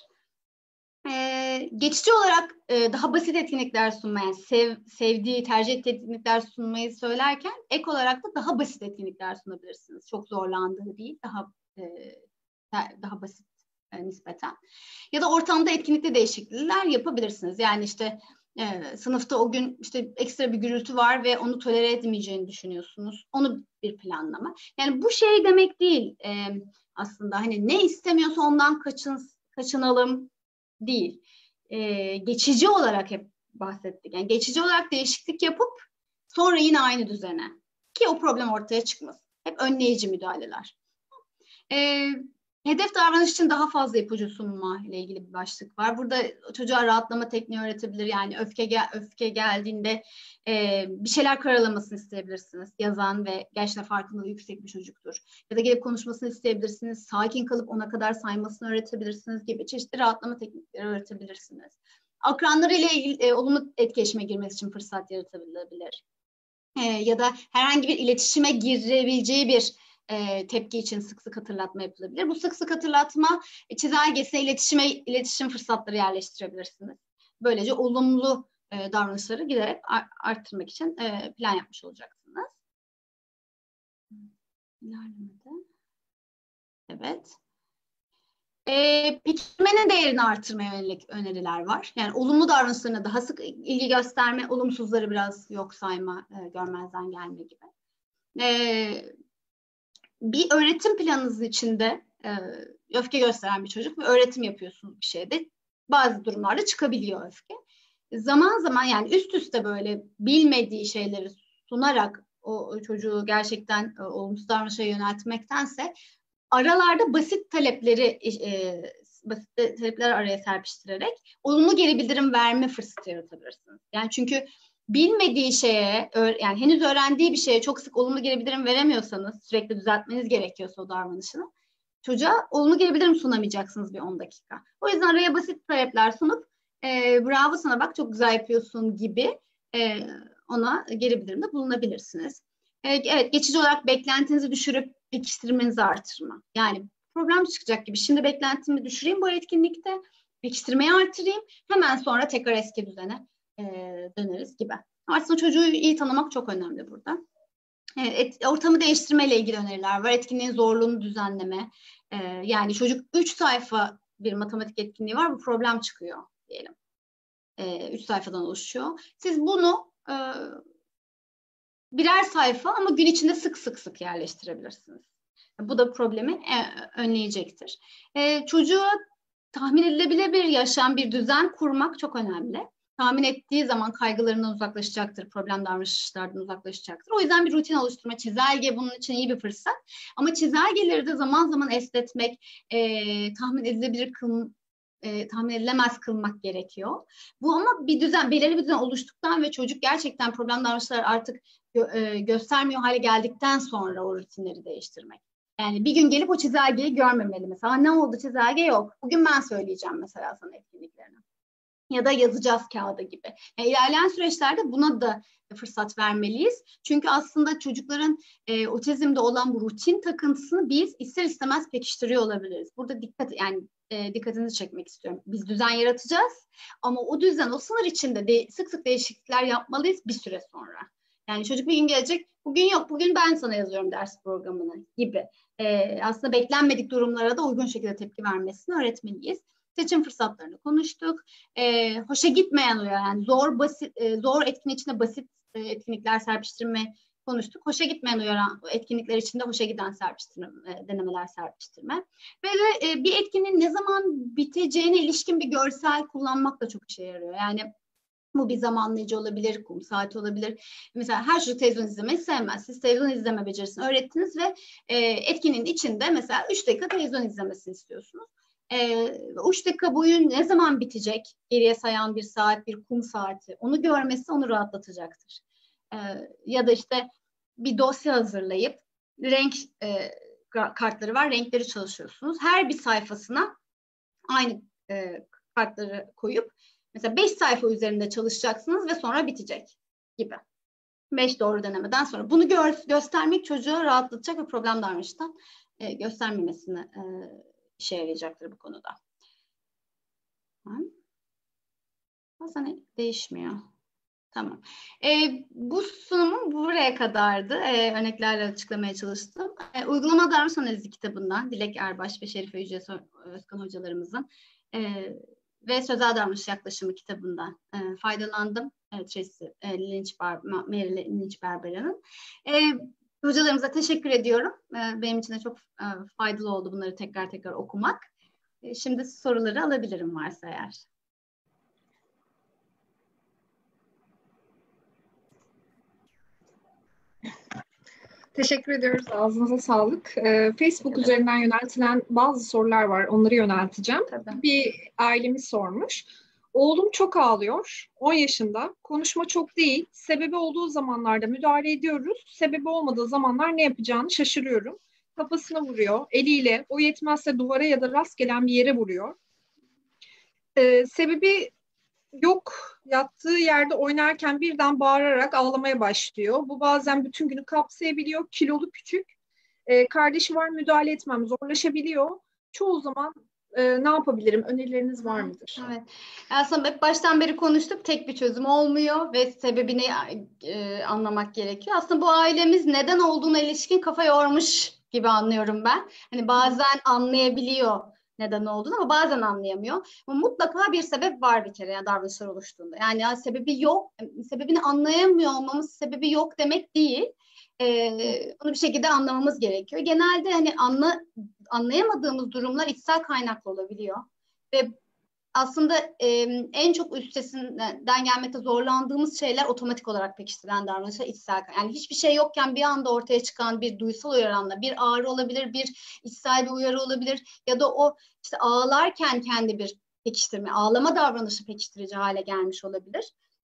Ee, geçici olarak e, daha basit etkinlikler sunmaya, sev, sevdiği, tercih ettiği etkinlikler sunmayı söylerken ek olarak da daha basit etkinlikler sunabilirsiniz. Çok zorlandığı değil, daha e, daha basit e, nispeten. Ya da ortamda etkinlikte değişiklikler yapabilirsiniz. Yani işte e, sınıfta o gün işte ekstra bir gürültü var ve onu tolere edemeyeceğini düşünüyorsunuz. Onu bir planlama. Yani bu şey demek değil e, aslında hani ne istemiyorsa ondan kaçın, kaçınalım değil. Ee, geçici olarak hep bahsettik. Yani geçici olarak değişiklik yapıp sonra yine aynı düzene. Ki o problem ortaya çıkmasın. Hep önleyici müdahaleler. Ee, hedef davranış için daha fazla ipucu sunma ile ilgili bir başlık var. Burada çocuğa rahatlama tekniği öğretebilir. Yani öfke gel öfke geldiğinde e, bir şeyler karalamasını isteyebilirsiniz. Yazan ve gerçekten farkındalığı yüksek bir çocuktur. Ya da gelip konuşmasını isteyebilirsiniz. Sakin kalıp ona kadar saymasını öğretebilirsiniz gibi çeşitli rahatlama teknikleri öğretebilirsiniz. Akranlarıyla ilgili e, olumlu etkileşime girmesi için fırsat yaratabilir. E, ya da herhangi bir iletişime girebileceği bir E, tepki için sık sık hatırlatma yapılabilir. Bu sık sık hatırlatma e, çizelgesine iletişime, iletişim fırsatları yerleştirebilirsiniz. Böylece olumlu e, davranışları giderek arttırmak için e, plan yapmış olacaksınız. İlerlemede. Evet. E, pekiştirmenin değerini artırmaya yönelik öneriler var. Yani olumlu davranışlarına daha sık ilgi gösterme, olumsuzları biraz yok sayma, e, görmezden gelme gibi. E, bir öğretim planınız içinde e, öfke gösteren bir çocuk ve öğretim yapıyorsunuz bir şeyde. Bazı durumlarda çıkabiliyor öfke. Zaman zaman yani üst üste böyle bilmediği şeyleri sunarak o, o çocuğu gerçekten e, olumsuz davranışa yöneltmektense aralarda basit talepleri e, basit talepler araya serpiştirerek olumlu geri bildirim verme fırsatı yaratabilirsiniz. Yani çünkü bilmediği şeye, yani henüz öğrendiği bir şeye çok sık olumlu geri bildirim veremiyorsanız, sürekli düzeltmeniz gerekiyorsa o davranışını, çocuğa olumlu geri bildirim sunamayacaksınız bir on dakika. O yüzden araya basit talepler sunup e, bravo sana bak çok güzel yapıyorsun gibi e, ona geri bildirimde bulunabilirsiniz. E, evet, geçici olarak beklentinizi düşürüp pekiştirmenizi artırma. Yani problem çıkacak gibi. Şimdi beklentimi düşüreyim bu etkinlikte, pekiştirmeyi artırayım. Hemen sonra tekrar eski düzene e, döneriz gibi. Aslında çocuğu iyi tanımak çok önemli burada. Et, ortamı değiştirmeyle ilgili öneriler var. Etkinliğin zorluğunu düzenleme. E, yani çocuk üç sayfa bir matematik etkinliği var. Bu problem çıkıyor diyelim. E, üç sayfadan oluşuyor. Siz bunu e, birer sayfa ama gün içinde sık sık sık yerleştirebilirsiniz. Bu da problemi e, önleyecektir. E, çocuğa tahmin edilebilir bir yaşam, bir düzen kurmak çok önemli. Tahmin ettiği zaman kaygılarından uzaklaşacaktır, problem davranışlardan uzaklaşacaktır. O yüzden bir rutin oluşturma, çizelge bunun için iyi bir fırsat. Ama çizelgeleri de zaman zaman esnetmek, e, tahmin edilebilir kıl, e, tahmin edilemez kılmak gerekiyor. Bu ama bir düzen, belirli bir düzen oluştuktan ve çocuk gerçekten problem davranışları artık gö- e, göstermiyor hale geldikten sonra o rutinleri değiştirmek. Yani bir gün gelip o çizelgeyi görmemeli mesela. Ne oldu, çizelge yok. Bugün ben söyleyeceğim mesela sana etkinliklerini. Ya da yazacağız kağıda gibi. Yani ilerleyen süreçlerde buna da fırsat vermeliyiz. Çünkü aslında çocukların e, otizmde olan bu rutin takıntısını biz ister istemez pekiştiriyor olabiliriz. Burada dikkat yani e, dikkatinizi çekmek istiyorum. Biz düzen yaratacağız ama o düzen, o sınır içinde de, sık sık değişiklikler yapmalıyız bir süre sonra. Yani çocuk bir gün gelecek, bugün yok, bugün ben sana yazıyorum ders programını gibi. E, aslında beklenmedik durumlara da uygun şekilde tepki vermesini öğretmeliyiz. Seçim fırsatlarını konuştuk. E, hoşa gitmeyen uyarı, yani zor basit, e, zor etkinlik içinde basit e, etkinlikler serpiştirme konuştuk. Hoşa gitmeyen uyaran etkinlikler içinde hoşa giden serpiştirme, e, denemeler serpiştirme. Ve de e, bir etkinliğin ne zaman biteceğine ilişkin bir görsel kullanmak da çok işe yarıyor. Yani bu bir zamanlayıcı olabilir, kum saati olabilir. Mesela her çocuk televizyon izlemeyi sevmez. Siz televizyon izleme becerisini öğrettiniz ve e, etkinliğin içinde mesela üç dakika televizyon izlemesini istiyorsunuz. üç dakika boyu ne zaman bitecek? Geriye sayan bir saat, bir kum saati. Onu görmesi onu rahatlatacaktır. E, ya da işte bir dosya hazırlayıp renk e, kartları var, renkleri çalışıyorsunuz. Her bir sayfasına aynı e, kartları koyup mesela beş sayfa üzerinde çalışacaksınız ve sonra bitecek gibi. beş doğru denemeden sonra. Bunu gö- göstermek çocuğa rahatlatacak ve problem davranıştan e, göstermemesini e, işe yarayacaktır bu konuda. Bazen değişmiyor. Tamam. E, bu sunumum buraya kadardı. E, örneklerle açıklamaya çalıştım. E, Uygulama Davranış Analizi kitabından Dilek Erbaş ve Şerife Yüce Özkan hocalarımızın e, ve Sözel Davranış Yaklaşımı kitabından e, faydalandım. Evet, Tracy e, Lynch Bar Mary Lynch Barbera'nın. E, hocalarımıza teşekkür ediyorum. E, benim için de çok e, faydalı oldu bunları tekrar tekrar okumak. E, şimdi soruları alabilirim varsa eğer. Teşekkür ediyoruz. Ağzınıza sağlık. Ee, Facebook üzerinden yöneltilen bazı sorular var. Onları yönelteceğim. Tabii. Bir ailemiz sormuş. Oğlum çok ağlıyor. on yaşında. Konuşma çok değil. Sebebi olduğu zamanlarda müdahale ediyoruz. Sebebi olmadığı zamanlar ne yapacağını şaşırıyorum. Kafasına vuruyor. Eliyle. O yetmezse duvara ya da rast gelen bir yere vuruyor. Ee, sebebi yok, yattığı yerde oynarken birden bağırarak ağlamaya başlıyor. Bu bazen bütün günü kapsayabiliyor. Kilolu küçük. Ee, kardeşi var, müdahale etmem zorlaşabiliyor. Çoğu zaman e, ne yapabilirim? Önerileriniz var mıdır? Evet. Aslında hep baştan beri konuştuk. Tek bir çözüm olmuyor ve sebebini e, anlamak gerekiyor. Aslında bu ailemiz neden olduğuna ilişkin kafa yormuş gibi anlıyorum ben. Hani bazen anlayabiliyor neden olduğunu ama bazen anlayamıyor. Ama mutlaka bir sebep var bir kere yani davranışlar oluştuğunda. Yani ya, sebebi yok, sebebini anlayamıyor olmamız sebebi yok demek değil. Ee, bunu bir şekilde anlamamız gerekiyor. Genelde hani anla, anlayamadığımız durumlar içsel kaynaklı olabiliyor. Ve aslında e, en çok üstesinden gelmekte zorlandığımız şeyler otomatik olarak pekiştirilen davranışlar içsel. Yani hiçbir şey yokken bir anda ortaya çıkan bir duysal uyaranla bir ağrı olabilir, bir içsel bir uyarı olabilir ya da o işte ağlarken kendi bir pekiştirme, ağlama davranışı pekiştirici hale gelmiş olabilir.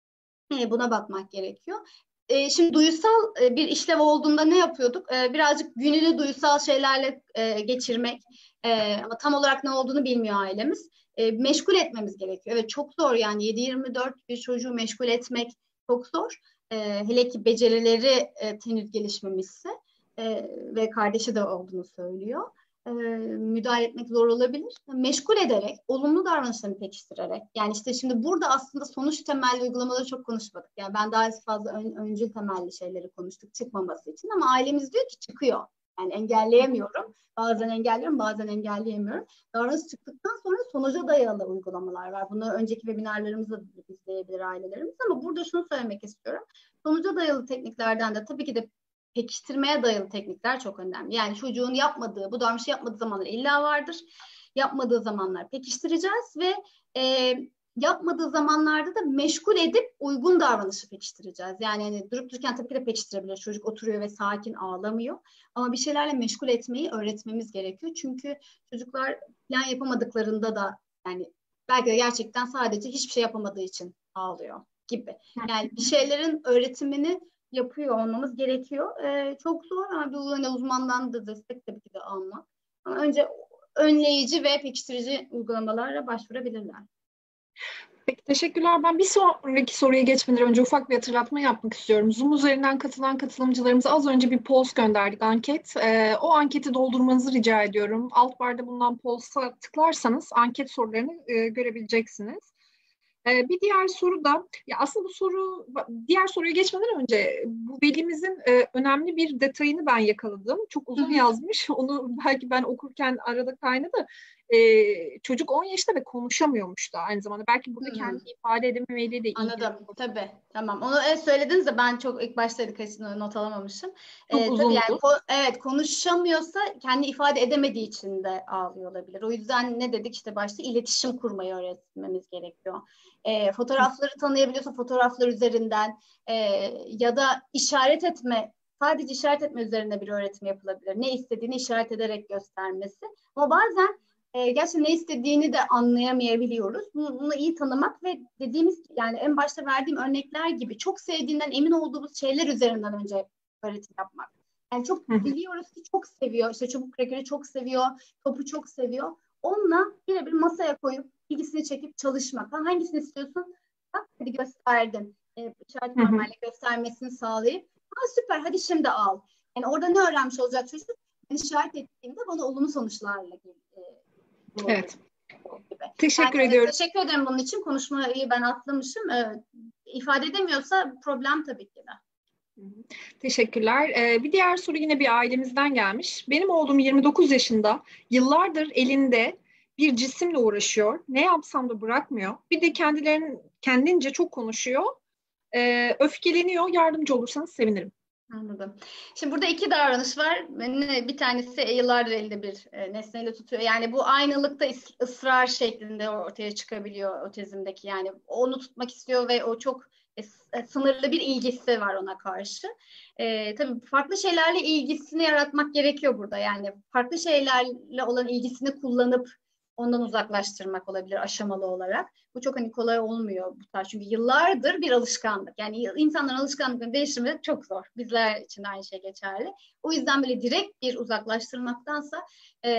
E, buna bakmak gerekiyor. E, şimdi duysal e, bir işlev olduğunda ne yapıyorduk? E, birazcık gününü duysal şeylerle e, geçirmek e, ama tam olarak ne olduğunu bilmiyor ailemiz. E, meşgul etmemiz gerekiyor. Evet, çok zor yani yedi yirmi dört bir çocuğu meşgul etmek çok zor. E, hele ki becerileri e, henüz gelişmemişse e, ve kardeşi de olduğunu söylüyor. E, müdahale etmek zor olabilir. Meşgul ederek, olumlu davranışlarını pekiştirerek. Yani işte şimdi burada aslında sonuç temelli uygulamaları çok konuşmadık. Yani ben daha fazla ön, öncül temelli şeyleri konuştuk çıkmaması için ama ailemiz diyor ki çıkıyor. Yani engelleyemiyorum. Bazen engelliyorum, bazen engelleyemiyorum. Davranış çıktıktan sonra sonuca dayalı uygulamalar var. Bunu önceki webinarlarımızda izleyebilir ailelerimiz ama burada şunu söylemek istiyorum. Sonuca dayalı tekniklerden de tabii ki de pekiştirmeye dayalı teknikler çok önemli. Yani çocuğun yapmadığı, bu davranışı yapmadığı zamanlar illa vardır. Yapmadığı zamanlar pekiştireceğiz ve e, yapmadığı zamanlarda da meşgul edip uygun davranışı pekiştireceğiz. Yani hani durup dururken tabii ki de pekiştirebilir. Çocuk oturuyor ve sakin ağlamıyor. Ama bir şeylerle meşgul etmeyi öğretmemiz gerekiyor. Çünkü çocuklar plan yapamadıklarında da yani belki de gerçekten sadece hiçbir şey yapamadığı için ağlıyor gibi. Yani bir şeylerin öğretimini yapıyor olmamız gerekiyor. Ee, çok zor ama bu hani uzmandan da destek tabii ki de almak. Ama önce önleyici ve pekiştirici uygulamalara başvurabilirler. Peki, teşekkürler. Ben bir sonraki soruya geçmeden önce ufak bir hatırlatma yapmak istiyorum. Zoom üzerinden katılan katılımcılarımıza az önce bir post gönderdik, anket. Ee, o anketi doldurmanızı rica ediyorum. Alt barda bulunan post'a tıklarsanız anket sorularını e, görebileceksiniz. Ee, bir diğer soru da, ya aslında bu soru, diğer soruya geçmeden önce bu velimizin e, önemli bir detayını ben yakaladım. Çok uzun yazmış. Onu belki ben okurken arada kaynadı. Ee, çocuk on yaşında ve konuşamıyormuş da aynı zamanda. Belki burada kendini ifade edememeliyle de ilgili. Anladım. Tabii. Tamam. Onu evet, söylediniz de ben çok ilk başta birkaç not alamamışım. Çok Ee, uzundu. tabii yani ko- evet, konuşamıyorsa kendi ifade edemediği için de ağlıyor olabilir. O yüzden ne dedik işte başta, iletişim kurmayı öğretmemiz gerekiyor. Ee, fotoğrafları tanıyabiliyorsa fotoğraflar üzerinden e, ya da işaret etme, sadece işaret etme üzerine bir öğretim yapılabilir. Ne istediğini işaret ederek göstermesi. Ama bazen e, gerçekten ne istediğini de anlayamayabiliyoruz. Bunu, bunu iyi tanımak ve dediğimiz yani en başta verdiğim örnekler gibi çok sevdiğinden emin olduğumuz şeyler üzerinden önce öğretim yapmak. Yani çok biliyoruz ki çok seviyor. İşte çubuk krekeri çok seviyor. Topu çok seviyor. Onunla birebir masaya koyup ilgisini çekip çalışmak. Ha, hangisini istiyorsun? Bak hadi gösterdin. E, işaret parmağıyla göstermesini sağlayıp ha, süper hadi şimdi al. Yani orada ne öğrenmiş olacak çocuk? Ben işaret ettiğimde bana olumlu sonuçlarla e, Evet. gibi. Teşekkür yani, ediyorum. Teşekkür ederim bunun için. Konuşmayı ben atlamışım. Ee, ifade edemiyorsa problem tabii ki de. Teşekkürler. Ee, bir diğer soru yine bir ailemizden gelmiş. Benim oğlum yirmi dokuz yaşında. Yıllardır elinde bir cisimle uğraşıyor. Ne yapsam da bırakmıyor. Bir de kendilerinin kendince çok konuşuyor. Ee, öfkeleniyor. Yardımcı olursanız sevinirim. Anladım. Şimdi burada iki davranış var. Bir tanesi yıllardır elinde bir e, nesneyle tutuyor. Yani bu aynılıkta ısrar şeklinde ortaya çıkabiliyor otizmdeki. Yani onu tutmak istiyor ve o çok e, sınırlı bir ilgisi var ona karşı. E, tabii farklı şeylerle ilgisini yaratmak gerekiyor burada. Yani farklı şeylerle olan ilgisini kullanıp ondan uzaklaştırmak olabilir aşamalı olarak. Bu çok hani kolay olmuyor bu tarz. Çünkü yıllardır bir alışkanlık. Yani insanların alışkanlıklarını değiştirmek çok zor. Bizler için de aynı şey geçerli. O yüzden böyle direkt bir uzaklaştırmaktansa e,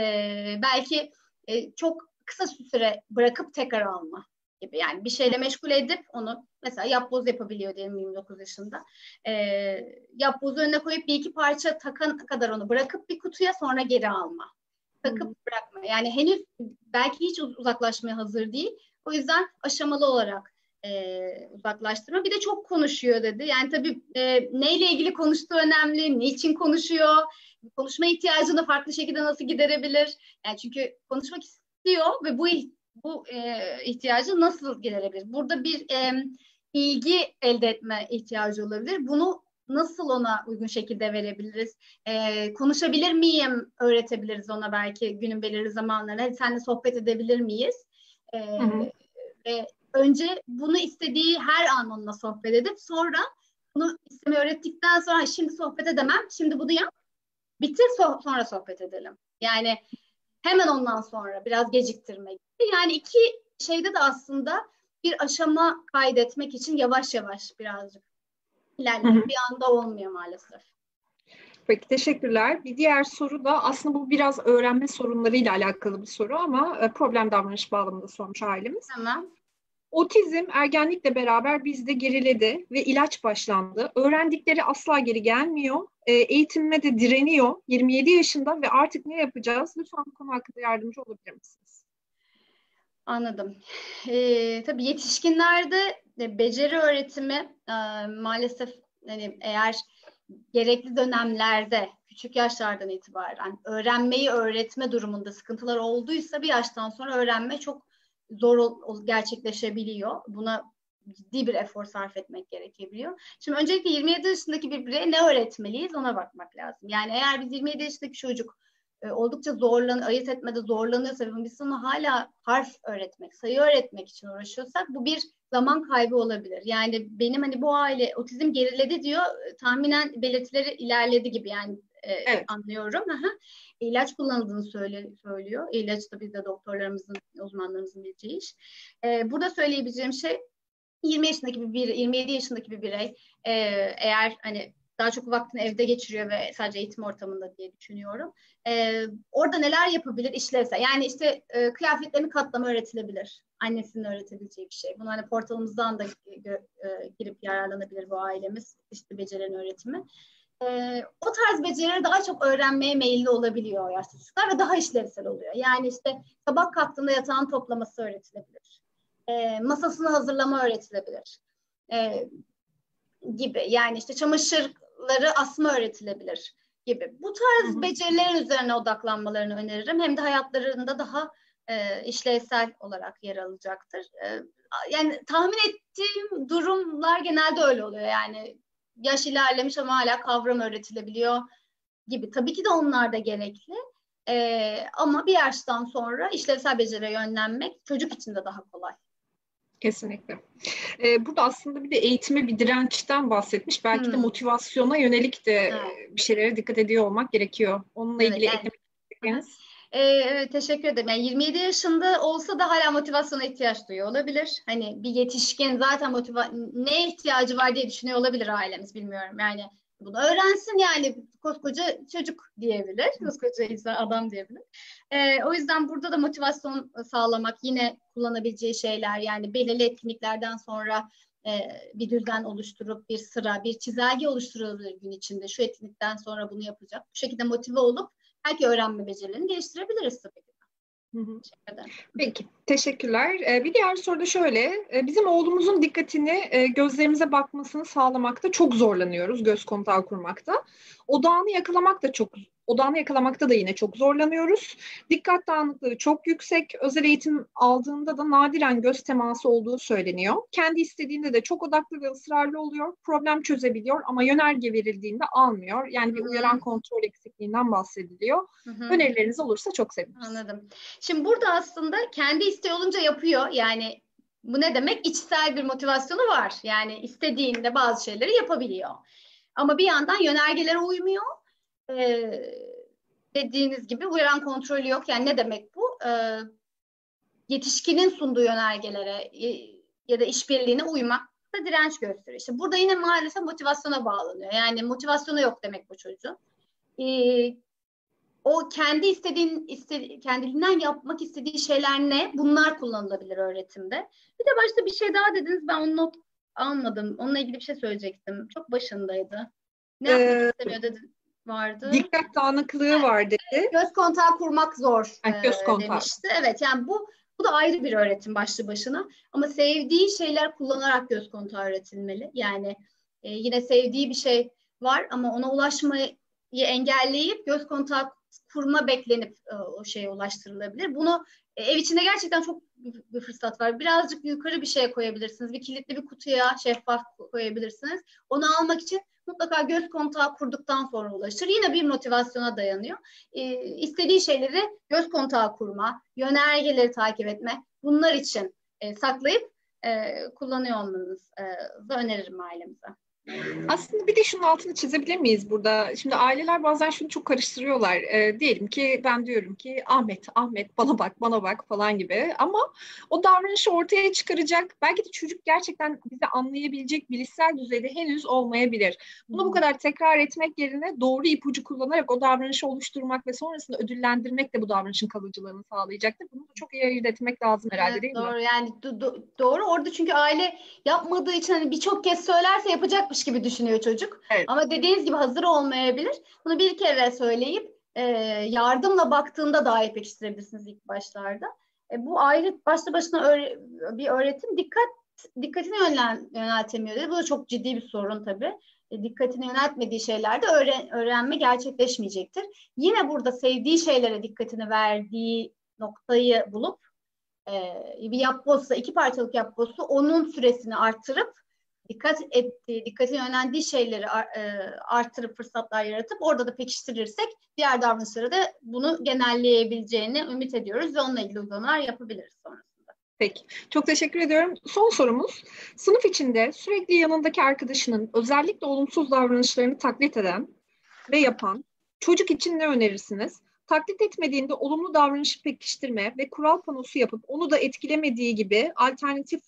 belki e, çok kısa süre bırakıp tekrar alma gibi. Yani bir şeyle meşgul edip onu mesela yapboz yapabiliyor diyelim yirmi dokuz yaşında. E, yapbozu önüne koyup bir iki parça takan kadar onu bırakıp bir kutuya sonra geri alma. Takıp bırakma. Yani henüz belki hiç uzaklaşmaya hazır değil. O yüzden aşamalı olarak e, uzaklaştırma. Bir de çok konuşuyor dedi. Yani tabii e, neyle ilgili konuştuğu önemli, niçin konuşuyor, konuşma ihtiyacını farklı şekilde nasıl giderebilir? Yani çünkü konuşmak istiyor ve bu bu e, ihtiyacı nasıl giderebilir? Burada bir e, ilgi elde etme ihtiyacı olabilir. Bunu nasıl ona uygun şekilde verebiliriz? Ee, konuşabilir miyim? Öğretebiliriz ona belki günün belirli zamanlarında. Hadi seninle sohbet edebilir miyiz? Ee, hı hı. Ve önce bunu istediği her an onunla sohbet edip sonra bunu istemeyi öğrettikten sonra şimdi sohbet edemem, şimdi bunu yap, bitir so- sonra sohbet edelim. Yani hemen ondan sonra biraz geciktirme gibi. Yani iki şeyde de aslında bir aşama kaydetmek için yavaş yavaş birazcık ilerlemek. Bir anda olmuyor maalesef. Peki, teşekkürler. Bir diğer soru da aslında bu biraz öğrenme sorunlarıyla alakalı bir soru ama e, problem davranış bağlamında sormuş ailemiz. Tamam. Otizm ergenlikle beraber bizde geriledi ve ilaç başlandı. Öğrendikleri asla geri gelmiyor. E, eğitimime de direniyor. yirmi yedi yaşında ve artık ne yapacağız? Lütfen bu konu hakkında yardımcı olabilir misiniz? Anladım. Ee, tabii yetişkinlerde de beceri öğretimi e, maalesef hani eğer gerekli dönemlerde küçük yaşlardan itibaren öğrenmeyi öğretme durumunda sıkıntılar olduysa bir yaştan sonra öğrenme çok zor ol, gerçekleşebiliyor. Buna ciddi bir efor sarf etmek gerekebiliyor. Şimdi öncelikle yirmi yedi yaşındaki bir bireye ne öğretmeliyiz ona bakmak lazım. Yani eğer biz yirmi yedi yaşındaki çocuk e, oldukça zorlan, ayırt etmede zorlanıyorsa ve biz ona hala harf öğretmek, sayı öğretmek için uğraşıyorsak bu bir zaman kaybı olabilir. Yani benim hani bu aile otizm geriledi diyor, tahminen belirtileri ilerledi gibi yani e, evet. Anlıyorum. Aha. İlaç kullanıldığını söyle, söylüyor. İlaç da bizde doktorlarımızın, uzmanlarımızın bileceği iş. E, burada söyleyebileceğim şey yirmi yaşındaki bir birey, yirmi yedi yaşındaki bir birey e, eğer hani daha çok vaktini evde geçiriyor ve sadece eğitim ortamında diye düşünüyorum. Ee, orada neler yapabilir işlevsel? Yani işte e, kıyafetlerini katlama öğretilebilir. Annesinin öğretebileceği bir şey. Bunu hani portalımızdan da e, girip yararlanabilir bu ailemiz. İşte becerilerin öğretimi. Ee, o tarz becerileri daha çok öğrenmeye meyilli olabiliyor yaşlı çocuklar ve daha işlevsel oluyor. Yani işte sabah kalktığında yatağın toplaması öğretilebilir. Ee, masasını hazırlama öğretilebilir. Ee, gibi. Yani işte çamaşırları asma öğretilebilir gibi. Bu tarz hı hı. becerilerin üzerine odaklanmalarını öneririm. Hem de hayatlarında daha e, işlevsel olarak yer alacaktır. E, yani tahmin ettiğim durumlar genelde öyle oluyor. Yani yaş ilerlemiş ama hala kavram öğretilebiliyor gibi. Tabii ki de onlar da gerekli. E, ama bir yaştan sonra işlevsel beceriye yönlenmek çocuk için de daha kolay. Kesinlikle. Ee, burada aslında bir de eğitime bir dirençten bahsetmiş. Belki hmm. de motivasyona yönelik de evet. bir şeylere dikkat ediyor olmak gerekiyor. Onunla evet, ilgili yani. eklemek istediğiniz. Ee, teşekkür ederim. Yani yirmi yedi yaşında olsa da hala motivasyona ihtiyaç duyuyor olabilir. Hani bir yetişkin zaten motiva ne ihtiyacı var diye düşünüyor olabilir ailemiz, bilmiyorum. Yani bunu öğrensin yani koskoca çocuk diyebilir. Koskoca insan, adam diyebilir. Ee, o yüzden burada da motivasyon sağlamak, yine kullanabileceği şeyler, yani belirli etkinliklerden sonra e, bir düzen oluşturup bir sıra, bir çizelge oluşturulabilir gün içinde. Şu etkinlikten sonra bunu yapacak. Bu şekilde motive olup belki öğrenme becerilerini geliştirebiliriz tabii ki. Hı hı. Peki, teşekkürler. Ee, bir diğer soru da şöyle, ee, bizim oğlumuzun dikkatini e, gözlerimize bakmasını sağlamakta çok zorlanıyoruz, göz kontağı kurmakta. Odağını yakalamak da çok, odağını yakalamakta da yine çok zorlanıyoruz. Dikkat dağınıklığı çok yüksek, özel eğitim aldığında da nadiren göz teması olduğu söyleniyor. Kendi istediğinde de çok odaklı ve ısrarlı oluyor, problem çözebiliyor ama yönerge verildiğinde almıyor. Yani bir uyaran kontrol eksikliğinden bahsediliyor. Hı-hı. Önerileriniz olursa çok seviniriz. Anladım. Şimdi burada aslında kendi isteği olunca yapıyor. Yani bu ne demek? İçsel bir motivasyonu var. Yani istediğinde bazı şeyleri yapabiliyor. Ama bir yandan yönergelere uymuyor. Ee, dediğiniz gibi uyaran kontrolü yok. Yani ne demek bu? Ee, yetişkinin sunduğu yönergelere ya da işbirliğine uymakta direnç gösteriyor. İşte burada yine maalesef motivasyona bağlanıyor. Yani motivasyonu yok demek bu çocuğun. Ee, O kendi istediğin, iste, kendiliğinden yapmak istediği şeyler ne? Bunlar kullanılabilir öğretimde. Bir de başta bir şey daha dediniz. Ben onu not almadım. Onunla ilgili bir şey söyleyecektim. Çok başındaydı. Ne yapmak ee, istemiyor dedi, vardı. Dikkat dağınıklığı var dedi. Göz kontağı kurmak zor yani göz kontağı. demişti. Evet, yani bu bu da ayrı bir öğretim başlı başına. Ama sevdiği şeyler kullanarak göz kontağı öğretilmeli. Yani e, yine sevdiği bir şey var ama ona ulaşmayı engelleyip göz kontağı kurma beklenip e, o şeye ulaştırılabilir. Bunu e, ev içinde gerçekten çok bir fırsat var. Birazcık yukarı bir şeye koyabilirsiniz. Bir kilitli bir kutuya şeffaf koyabilirsiniz. Onu almak için mutlaka göz kontağı kurduktan sonra ulaşır. Yine bir motivasyona dayanıyor. E, istediği şeyleri göz kontağı kurma, yönergeleri takip etme, bunlar için e, saklayıp e, kullanıyor olmanızı öneririm ailemize. Aslında bir de şunun altını çizebilir miyiz burada? Şimdi aileler bazen şunu çok karıştırıyorlar. E, diyelim ki ben diyorum ki Ahmet, Ahmet bana bak, bana bak falan gibi. Ama o davranışı ortaya çıkaracak, belki de çocuk gerçekten bizi anlayabilecek bilişsel düzeyde henüz olmayabilir. Bunu bu kadar tekrar etmek yerine doğru ipucu kullanarak o davranışı oluşturmak ve sonrasında ödüllendirmek de bu davranışın kalıcılığını sağlayacaktır. Bunu da çok iyi ayırt etmek lazım herhalde, Evet, değil doğru. mi? Yani do- do- doğru orada, çünkü aile yapmadığı için hani birçok kez söylerse yapacakmış gibi düşünüyor çocuk. Evet. Ama dediğiniz gibi hazır olmayabilir. Bunu bir kere söyleyip e, yardımla baktığında daha iyi pekiştirebilirsiniz ilk başlarda. E, bu ayrı başlı başına öğre- bir öğretim dikkat dikkatini yönlen, yöneltemiyor dedi. Bu da çok ciddi bir sorun tabii. E, dikkatini yöneltmediği şeylerde öğren, öğrenme gerçekleşmeyecektir. Yine burada sevdiği şeylere dikkatini verdiği noktayı bulup Ee, bir yapbozsa, iki parçalık yapbozsa onun süresini artırıp dikkat ettiği, dikkatine yönlendiği şeyleri artırıp fırsatlar yaratıp orada da pekiştirirsek diğer davranışları da bunu genelleyebileceğini ümit ediyoruz ve onunla ilgili uygulamalar yapabiliriz sonrasında. Peki. Çok teşekkür ediyorum. Son sorumuz. Sınıf içinde sürekli yanındaki arkadaşının özellikle olumsuz davranışlarını taklit eden ve yapan çocuk için ne önerirsiniz? Taklit etmediğinde olumlu davranışı pekiştirme ve kural panosu yapıp onu da etkilemediği gibi alternatif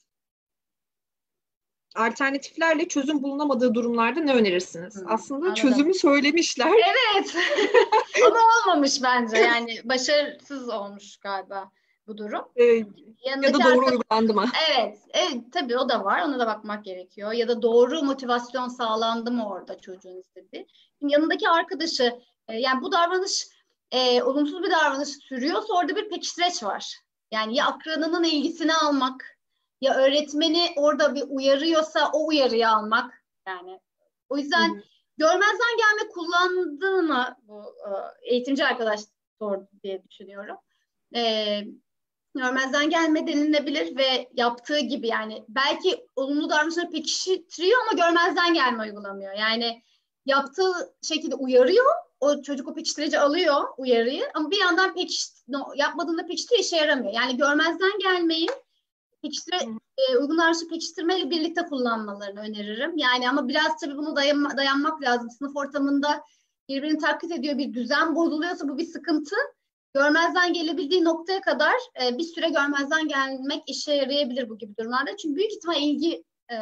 alternatiflerle çözüm bulunamadığı durumlarda ne önerirsiniz? Hmm, Aslında anladım. çözümü söylemişler. Evet. Ama olmamış bence. Yani başarısız olmuş galiba bu durum. Ee, ya da doğru arka- uygulandı mı? Evet, evet, tabii o da var. Ona da bakmak gerekiyor. Ya da doğru motivasyon sağlandı mı orada çocuğun istediği. Şimdi yanındaki arkadaşı, e, yani bu davranış e, olumsuz bir davranış sürüyorsa orada bir pekiştireç var. Yani ya akranının ilgisini almak, ya öğretmeni orada bir uyarıyorsa o uyarıyı almak. Yani o yüzden Hı hı. görmezden gelme kullandığı mı bu e, eğitimci arkadaş sordu diye düşünüyorum. E, Görmezden gelme denilebilir ve yaptığı gibi, yani belki olumlu davranışları pekiştiriyor ama görmezden gelme uygulamıyor. Yani yaptığı şekilde uyarıyor, o çocuk o pekiştirici alıyor uyarıyı ama bir yandan pekiş, no, yapmadığında pekiştiriyor, işe yaramıyor. Yani görmezden gelmeyi pekiştire, e, uygun davranışı pekiştirmeyle birlikte kullanmalarını öneririm. Yani ama biraz tabii bunu dayanma, dayanmak lazım. Sınıf ortamında birbirini taklit ediyor, bir düzen bozuluyorsa bu bir sıkıntı. Görmezden gelebildiği noktaya kadar e, bir süre görmezden gelmek işe yarayabilir bu gibi durumlarda. Çünkü büyük ihtimal ilgi e,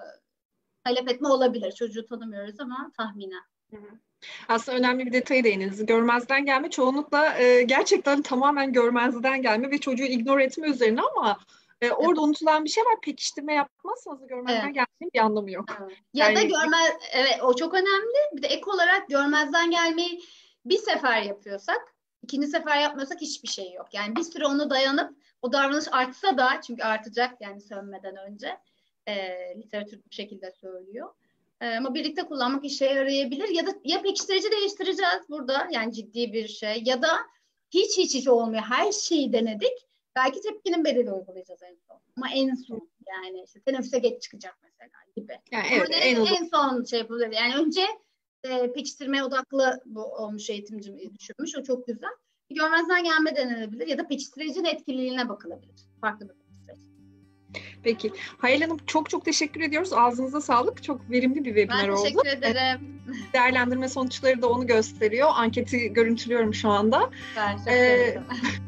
talep etme olabilir. Çocuğu tanımıyoruz ama tahminen. Hı hı. Aslında önemli bir detaya değindiniz. Görmezden gelme çoğunlukla e, gerçekten tamamen görmezden gelme ve çocuğu ignore etme üzerine ama e, orada Evet. unutulan bir şey var. Pekiştirme yapmazsanız da görmezden Evet. gelmenin bir anlamı yok. Evet. Ya da Yani görmez, evet, o çok önemli. Bir de ek olarak görmezden gelmeyi bir sefer yapıyorsak, ikinci sefer yapmıyorsak hiçbir şey yok. Yani bir süre onu dayanıp o davranış artsa da, çünkü artacak yani sönmeden önce, e, literatür bu şekilde söylüyor. E, ama birlikte kullanmak işe yarayabilir. Ya da ya pekiştirici değiştireceğiz burada, yani ciddi bir şey, ya da hiç hiç hiç olmuyor. Her şeyi denedik. Belki tepkinin bedeli uygulayacağız en son. Ama en son, yani işte teneffüse geç çıkacak mesela gibi. yani Ama evet, ne, en uzun. en son şey yapılır. Yani önce e, pekiştirmeye odaklı bu olmuş eğitimci düşünmüş. O çok güzel. Görmezden gelme denenebilir ya da pekiştiricinin etkililiğine bakılabilir. Farklı bir pekiştirici. Peki. Hayal Hanım, çok çok teşekkür ediyoruz. Ağzınıza sağlık. Çok verimli bir webinar Ben oldu. teşekkür ederim. Değerlendirme sonuçları da onu gösteriyor. Anketi görüntülüyorum şu anda. Ben çok Ee, sevindim.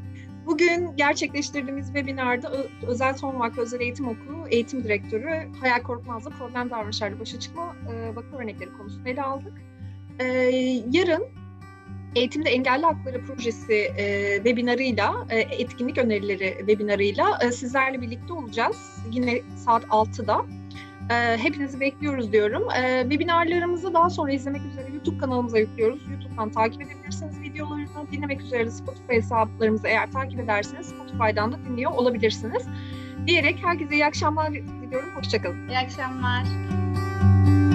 Bugün gerçekleştirdiğimiz webinarda Ö- Özel Son Vakfı Özel Eğitim Okulu Eğitim Direktörü Hayal Korkmaz'la problem davranışlarla başa çıkma e, vaka örnekleri konusunu ele aldık. E, yarın Eğitimde Engelli Hakları Projesi e, webinarıyla, e, etkinlik önerileri webinarıyla e, sizlerle birlikte olacağız. Yine saat altıda. E, hepinizi bekliyoruz diyorum. E, webinarlarımızı daha sonra izlemek üzere YouTube kanalımıza yüklüyoruz. YouTube'dan takip edebilirsiniz videolarını. Dinlemek üzere de Spotify hesaplarımızı eğer takip ederseniz Spotify'dan da dinliyor olabilirsiniz. Diyerek herkese iyi akşamlar diliyorum. Hoşçakalın. İyi akşamlar.